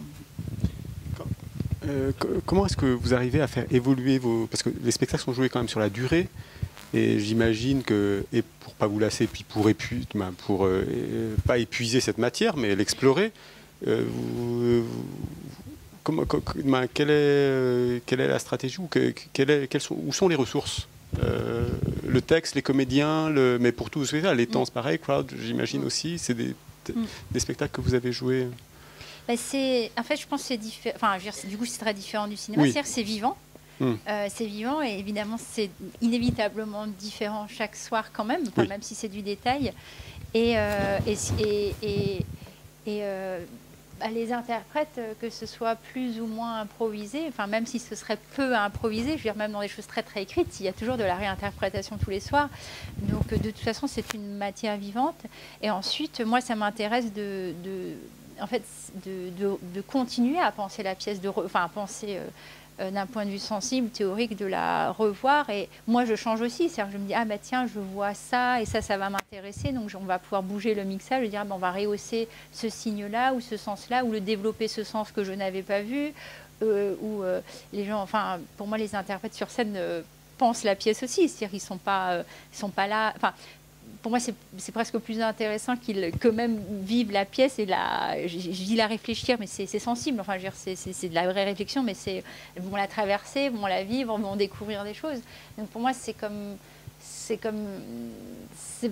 euh, comment est-ce que vous arrivez à faire évoluer vos... Parce que les spectacles sont joués quand même sur la durée, et j'imagine que, et pour pas vous lasser, puis pour, épu... pour euh, pas épuiser cette matière, mais l'explorer, euh, vous... vous... Comment, quelle, est, quelle est la stratégie, ou que, quelle est, quelles sont, où sont les ressources? Euh, le texte, les comédiens, le... mais pour tout ça, les temps, c'est pareil, crowd, j'imagine aussi, c'est des... Mm. Des spectacles que vous avez joués? Ben c'est, en fait, je pense que c'est différent. Enfin, je veux dire, du coup, c'est très différent du cinéma. Oui. C'est-à-dire que c'est vivant. Mm. Euh, c'est vivant et évidemment, c'est inévitablement différent chaque soir quand même, enfin, oui. Même si c'est du détail. Et, euh, et, et, et, et euh, bah, les interprètes, que ce soit plus ou moins improvisé, enfin, même si ce serait peu improvisé, je veux dire, même dans des choses très très écrites, il y a toujours de la réinterprétation tous les soirs. Donc, de toute façon, c'est une matière vivante. Et ensuite, moi, ça m'intéresse de, de, en fait, de, de, de continuer à penser la pièce, de re, enfin, à penser euh, euh, d'un point de vue sensible, théorique, de la revoir. Et moi, je change aussi. C'est-à-dire que je me dis, ah bah tiens, je vois ça, et ça, ça va m'intéresser. Donc, on va pouvoir bouger le mixage, et dire, ah, bah, on va rehausser ce signe-là, ou ce sens-là, ou le développer ce sens que je n'avais pas vu. Euh, ou euh, les gens, enfin, pour moi, les interprètes sur scène euh, pensent la pièce aussi. C'est-à-dire qu'ils ne sont pas, euh, ils sont pas là. Enfin, pour moi, c'est presque plus intéressant qu'ils qu'eux-mêmes vivent la pièce et la, je, je dis la réfléchir, mais c'est sensible. Enfin, c'est de la vraie réflexion, mais c'est vont la traverser, vont la vivre, vont découvrir des choses. Donc pour moi, c'est comme, c'est comme, c'est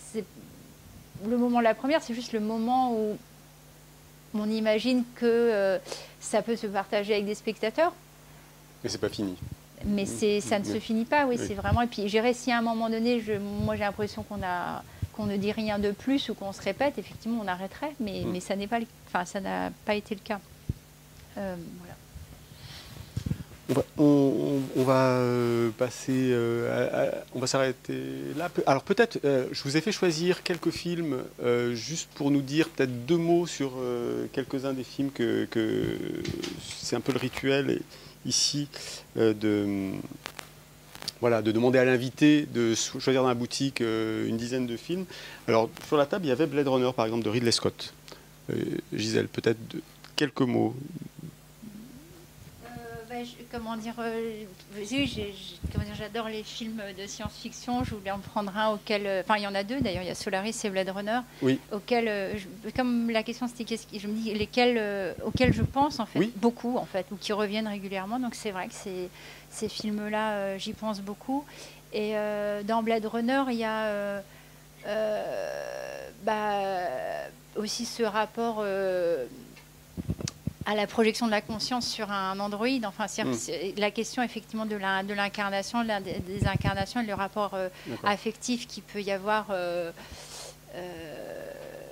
le moment de la première, c'est juste le moment où on imagine que euh, ça peut se partager avec des spectateurs. Mais c'est pas fini. Mais ça ne se finit pas, oui, oui. C'est vraiment... Et puis, j'irais, si à un moment donné, je, moi, j'ai l'impression qu'on a, qu'on ne dit rien de plus ou qu'on se répète, effectivement, on arrêterait. Mais, mm. mais ça n'est pas, enfin, ça n'a pas été le cas. Euh, voilà. On va, on, on va euh, passer... Euh, à, à, on va s'arrêter là. Alors, peut-être, euh, je vous ai fait choisir quelques films, euh, juste pour nous dire peut-être deux mots sur euh, quelques-uns des films que... que c'est un peu le rituel... Et, ici, euh, de, voilà, de demander à l'invité de choisir dans la boutique euh, une dizaine de films. Alors, sur la table, il y avait Blade Runner, par exemple, de Ridley Scott. Euh, Gisèle, peut-être quelques mots. Euh, bah, je, comment dire, euh, j'adore les films de science-fiction. Je voulais en prendre un auquel... Enfin, il y en a deux, d'ailleurs. Il y a Solaris et Blade Runner. Oui. Auquel, euh, je, comme la question, c'était qu'est-ce qui... Je me dis lesquels, euh, auxquels je pense, en fait, oui. Beaucoup, en fait, ou qui reviennent régulièrement. Donc, c'est vrai que ces, ces films-là, euh, j'y pense beaucoup. Et euh, dans Blade Runner, il y a euh, euh, bah, aussi ce rapport... Euh, à la projection de la conscience sur un androïde. Enfin, mmh. La question effectivement de l'incarnation, de des, des incarnations et le rapport euh, affectif qu'il peut y avoir euh, euh,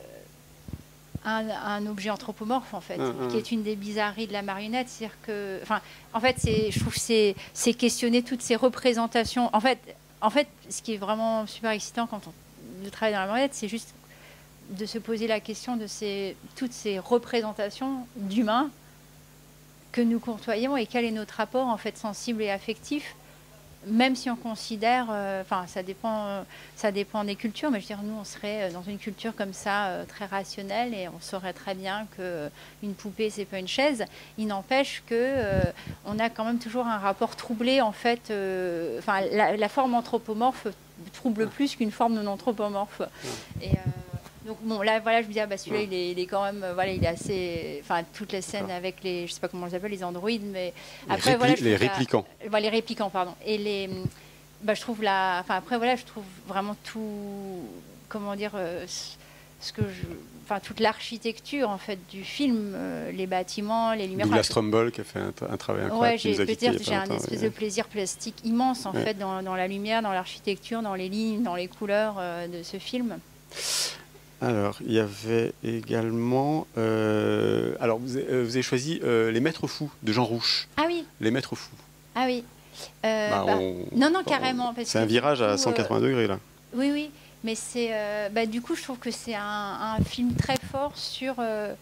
un, un objet anthropomorphe, en fait, mmh. qui est une des bizarreries de la marionnette. C'est-à-dire que, enfin, en fait, je trouve que c'est questionner toutes ces représentations. En fait, en fait, ce qui est vraiment super excitant quand on travaille dans la marionnette, c'est juste de se poser la question de ces, toutes ces représentations d'humains que nous côtoyons et quel est notre rapport en fait sensible et affectif, même si on considère, enfin euh, ça dépend, euh, ça dépend des cultures, mais je veux dire nous on serait dans une culture comme ça euh, très rationnelle et on saurait très bien que euh, une poupée c'est pas une chaise. Il n'empêche que euh, on a quand même toujours un rapport troublé en fait. Enfin euh, la, la forme anthropomorphe trouble plus qu'une forme non anthropomorphe. Et, euh, donc bon là voilà je me dis ah bah celui-là il est, il est quand même voilà il est assez enfin toutes les scènes avec les je sais pas comment on les appelle les androïdes mais après les, voilà je les réplicants la, voilà, les réplicants pardon et les bah je trouve la enfin après voilà je trouve vraiment tout comment dire euh, ce que je enfin toute l'architecture en fait du film euh, les bâtiments les lumières Douglas Trumbull qui a fait un, un travail incroyable. Ouais, j'ai peut-être j'ai un temps, espèce ouais. de plaisir plastique immense en ouais. fait dans, dans la lumière dans l'architecture dans les lignes dans les couleurs euh, de ce film. Alors, il y avait également... Euh, alors, vous avez, vous avez choisi euh, Les Maîtres Fous de Jean Rouch. Ah oui. Les Maîtres Fous. Ah oui. Euh, Bah, bah, on- non, non, carrément. parce C'est que un du virage à coup, cent quatre-vingts euh, degrés, là. Oui, oui. Mais c'est, euh, bah, du coup, je trouve que c'est un, un film très fort sur... euh,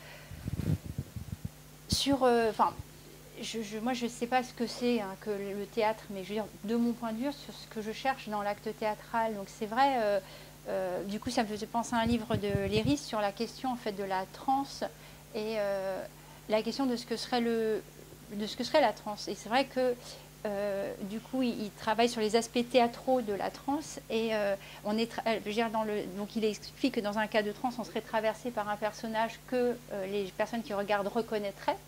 sur enfin, je, je, moi, je ne sais pas ce que c'est hein, que le théâtre, mais je veux dire, de mon point de vue, sur ce que je cherche dans l'acte théâtral. Donc, c'est vrai... Euh, Euh, du coup, ça me faisait penser à un livre de Léris sur la question en fait de la transe et euh, la question de ce que serait le, de ce que serait la transe. Et c'est vrai que euh, du coup, il, il travaille sur les aspects théâtraux de la transe et euh, on est, je veux dire, dans le, donc il explique que dans un cas de transe, on serait traversé par un personnage que euh, les personnes qui regardent reconnaîtraient.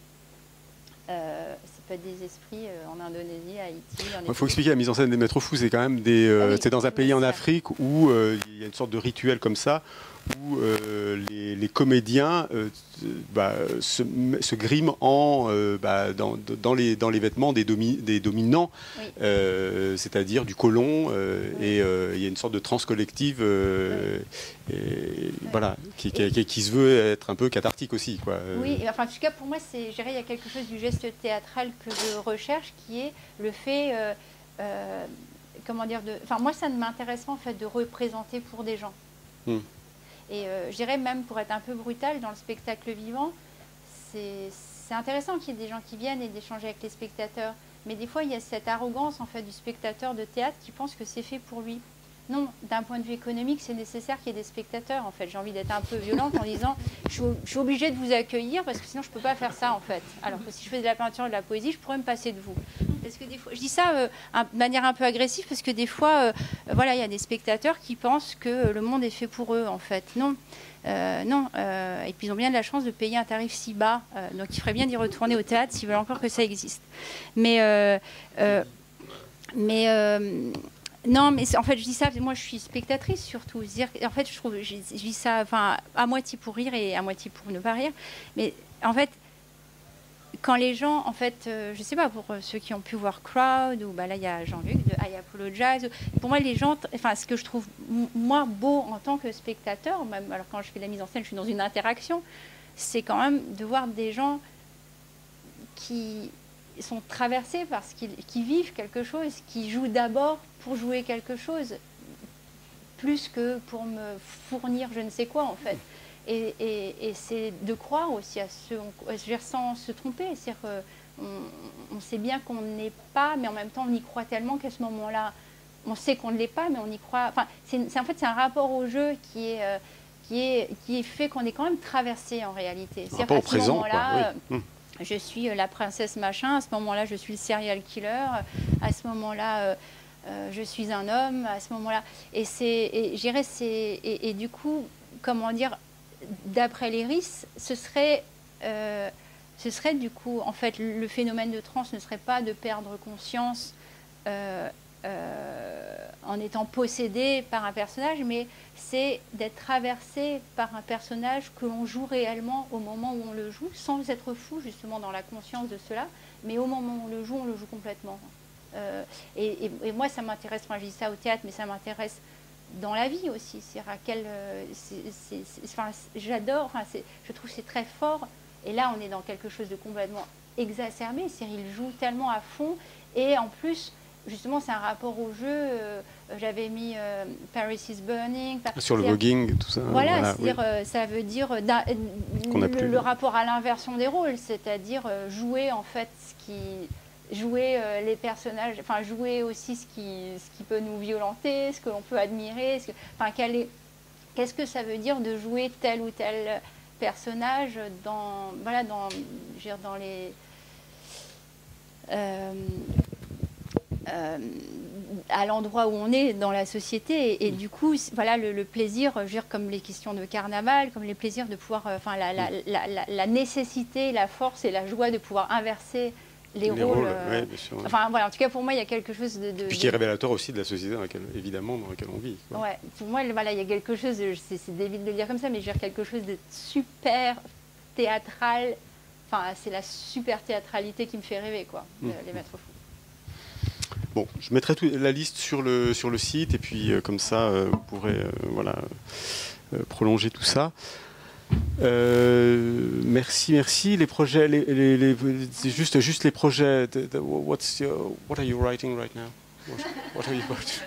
Euh, ça peut être des esprits euh, en Indonésie, à Haïti. Il faut expliquer la mise en scène des Maîtres Fous, c'est quand même des, euh, ah oui, c'est dans un pays ça. en Afrique où euh, il y a une sorte de rituel comme ça, où euh, les, les comédiens euh, bah, se, se griment en, euh, bah, dans, dans, les, dans les vêtements des, domi, des dominants, oui. euh, c'est-à-dire du colon, euh, oui. et euh, il y a une sorte de transe collective euh, oui. et, oui. voilà, qui, qui, qui, qui se veut être un peu cathartique aussi. Quoi. Oui, et enfin, en tout cas pour moi, c'est, je dirais, il y a quelque chose du geste théâtral que je recherche, qui est le fait, euh, euh, comment dire, de, enfin moi ça ne m'intéresse pas en fait de représenter pour des gens. Mm. Et euh, je dirais même pour être un peu brutal dans le spectacle vivant, c'est, c'est intéressant qu'il y ait des gens qui viennent et d'échanger avec les spectateurs. Mais des fois, il y a cette arrogance en fait du spectateur de théâtre qui pense que c'est fait pour lui. Non, d'un point de vue économique, c'est nécessaire qu'il y ait des spectateurs. En fait, j'ai envie d'être un peu violente en disant, je suis, je suis obligée de vous accueillir parce que sinon je peux pas faire ça en fait. Alors que si je faisais de la peinture et de la poésie, je pourrais me passer de vous. Parce que des fois, je dis ça euh, de manière un peu agressive parce que des fois, euh, voilà, il y a des spectateurs qui pensent que le monde est fait pour eux en fait. Non, euh, non. Euh, et puis ils ont bien de la chance de payer un tarif si bas, euh, donc il ferait bien d'y retourner au théâtre s'ils veulent encore que ça existe. Mais, euh, euh, mais euh, non, mais en fait, je dis ça, moi je suis spectatrice surtout. C'est-à-dire, en fait, je trouve, je, je dis ça enfin, à moitié pour rire et à moitié pour ne pas rire. Mais en fait, quand les gens, en fait, euh, je sais pas, pour ceux qui ont pu voir Crowd, ou bah, là il y a Jean-Luc de I Apologize, pour moi, les gens, enfin, ce que je trouve, moi, beau en tant que spectateur, même alors quand je fais de la mise en scène, je suis dans une interaction, c'est quand même de voir des gens qui sont traversés parce qu'ils qui vivent quelque chose, qui jouent d'abord pour jouer quelque chose, plus que pour me fournir je ne sais quoi en fait. Et, et, et c'est de croire aussi à ce, sans se tromper, c'est-à-dire qu'on on sait bien qu'on n'est pas, mais en même temps on y croit tellement qu'à ce moment-là, on sait qu'on ne l'est pas, mais on y croit. Enfin, c'est, c'est en fait c'est un rapport au jeu qui est euh, qui est qui est fait qu'on est quand même traversé en réalité. C'est rapport au présent, quoi. Oui. Euh, je suis la princesse machin, à ce moment-là je suis le serial killer, à ce moment-là euh, euh, je suis un homme, à ce moment-là. Et c'est, et, je dirais, c'est, et, et du coup, comment dire, d'après Léris, ce serait, euh, ce serait du coup, en fait, le phénomène de transe ne serait pas de perdre conscience euh, euh, en étant possédé par un personnage, mais c'est d'être traversé par un personnage que l'on joue réellement au moment où on le joue, sans être fou justement dans la conscience de cela, mais au moment où on le joue, on le joue complètement. Euh, et, et, et moi, ça m'intéresse, moi je dis ça au théâtre, mais ça m'intéresse dans la vie aussi. C'est-à-dire à quel, c'est, c'est, c'est, enfin, j'adore, enfin, c'est, je trouve que c'est très fort. Et là, on est dans quelque chose de complètement exacerbé. C'est-à-dire, il joue tellement à fond. Et en plus, justement, c'est un rapport au jeu. Euh, j'avais mis euh, Paris is Burning. Sur le voguing, tout ça. Voilà, voilà c'est-à-dire, oui. euh, ça veut dire le, le rapport à l'inversion des rôles, c'est-à-dire euh, jouer en fait ce qui... jouer euh, les personnages, enfin jouer aussi ce qui, ce qui peut nous violenter, ce que l'on peut admirer, ce que, enfin, quel est, qu'est-ce que ça veut dire de jouer tel ou tel personnage dans, voilà, dans, je veux dire, dans les, euh, euh, à l'endroit où on est dans la société, et, et du coup, voilà, le, le plaisir, je veux dire, comme les questions de carnaval, comme les plaisirs de pouvoir, euh, enfin, la, la, la, la, la nécessité, la force et la joie de pouvoir inverser les, les rôles, rôles euh, ouais, bien sûr, ouais. Enfin voilà, en tout cas pour moi il y a quelque chose de, de puis qui est révélateur aussi de la société dans laquelle, évidemment dans laquelle on vit, quoi. Ouais, pour moi voilà, il y a quelque chose de, c'est, c'est débile de le dire comme ça, mais je veux dire quelque chose de super théâtral, enfin c'est la super théâtralité qui me fait rêver, quoi, mmh. euh, les Maîtres Fous. Bon, je mettrai tout, la liste sur le sur le site, et puis euh, comme ça euh, vous pourrez euh, voilà euh, prolonger tout ça. Euh, merci, merci. Les projets, les, les, les, c'est juste, juste les projets. The, the, what's your, what are you writing right now? What, what are you writing?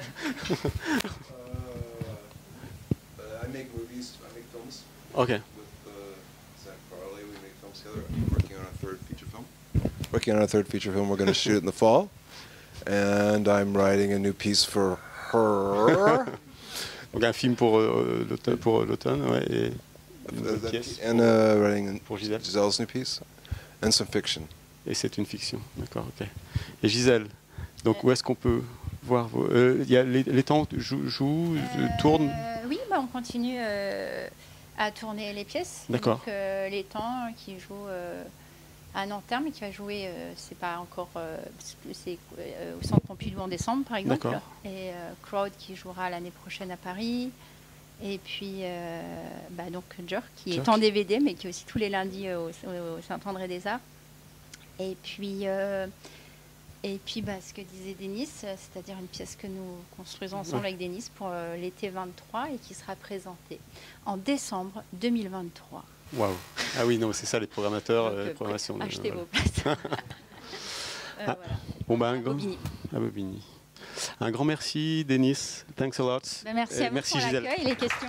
I make movies, I make films. Okay. With uh, Zach Farley, we make films together. I'm working on a third feature film. Working on a third feature film. We're going to shoot it in the fall. And I'm writing a new piece for her. Donc un film pour euh, l'automne, pour l'automne, ouais, et une pièce And uh, writing pour Gisèle. Giselle's new piece. And some fiction. Et c'est une fiction, d'accord, ok. Et Gisèle, donc où est-ce qu'on peut voir vos, euh, y a les, les temps jouent, jouent Euh, tournent? Oui, bah, on continue euh, à tourner les pièces. D'accord. Donc, euh, les temps qui jouent euh, à Nanterre, mais qui va jouer, euh, c'est pas encore, euh, c'est euh, au Centre Pompidou en décembre, par exemple. D'accord. Et euh, Crowd qui jouera l'année prochaine à Paris. Et puis, euh, bah, donc Jerk qui Jerk. est en D V D, mais qui est aussi tous les lundis au, au Saint-André des Arts. Et puis, euh, et puis bah, ce que disait Denis, c'est-à-dire une pièce que nous construisons ensemble Ouais. avec Denis pour euh, l'été vingt-trois et qui sera présentée en décembre deux mille vingt-trois. Waouh. Ah oui, non, c'est ça les programmateurs, Donc, euh, euh, les programmations. de- achetez voilà. vos places. Euh, Ah, voilà. Bon ben un À grand, Bobigny. à Bobigny. Un grand merci, Denis. Thanks a lot. Bah, merci Et à vous merci pour Gisèle. l'accueil et les questions.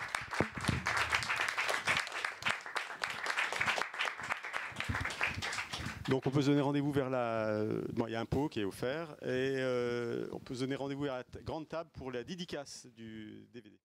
Donc on peut se donner rendez-vous vers la. Bon, il y a un pot qui est offert et euh, on peut se donner rendez-vous à la t- grande table pour la dédicace du D V D.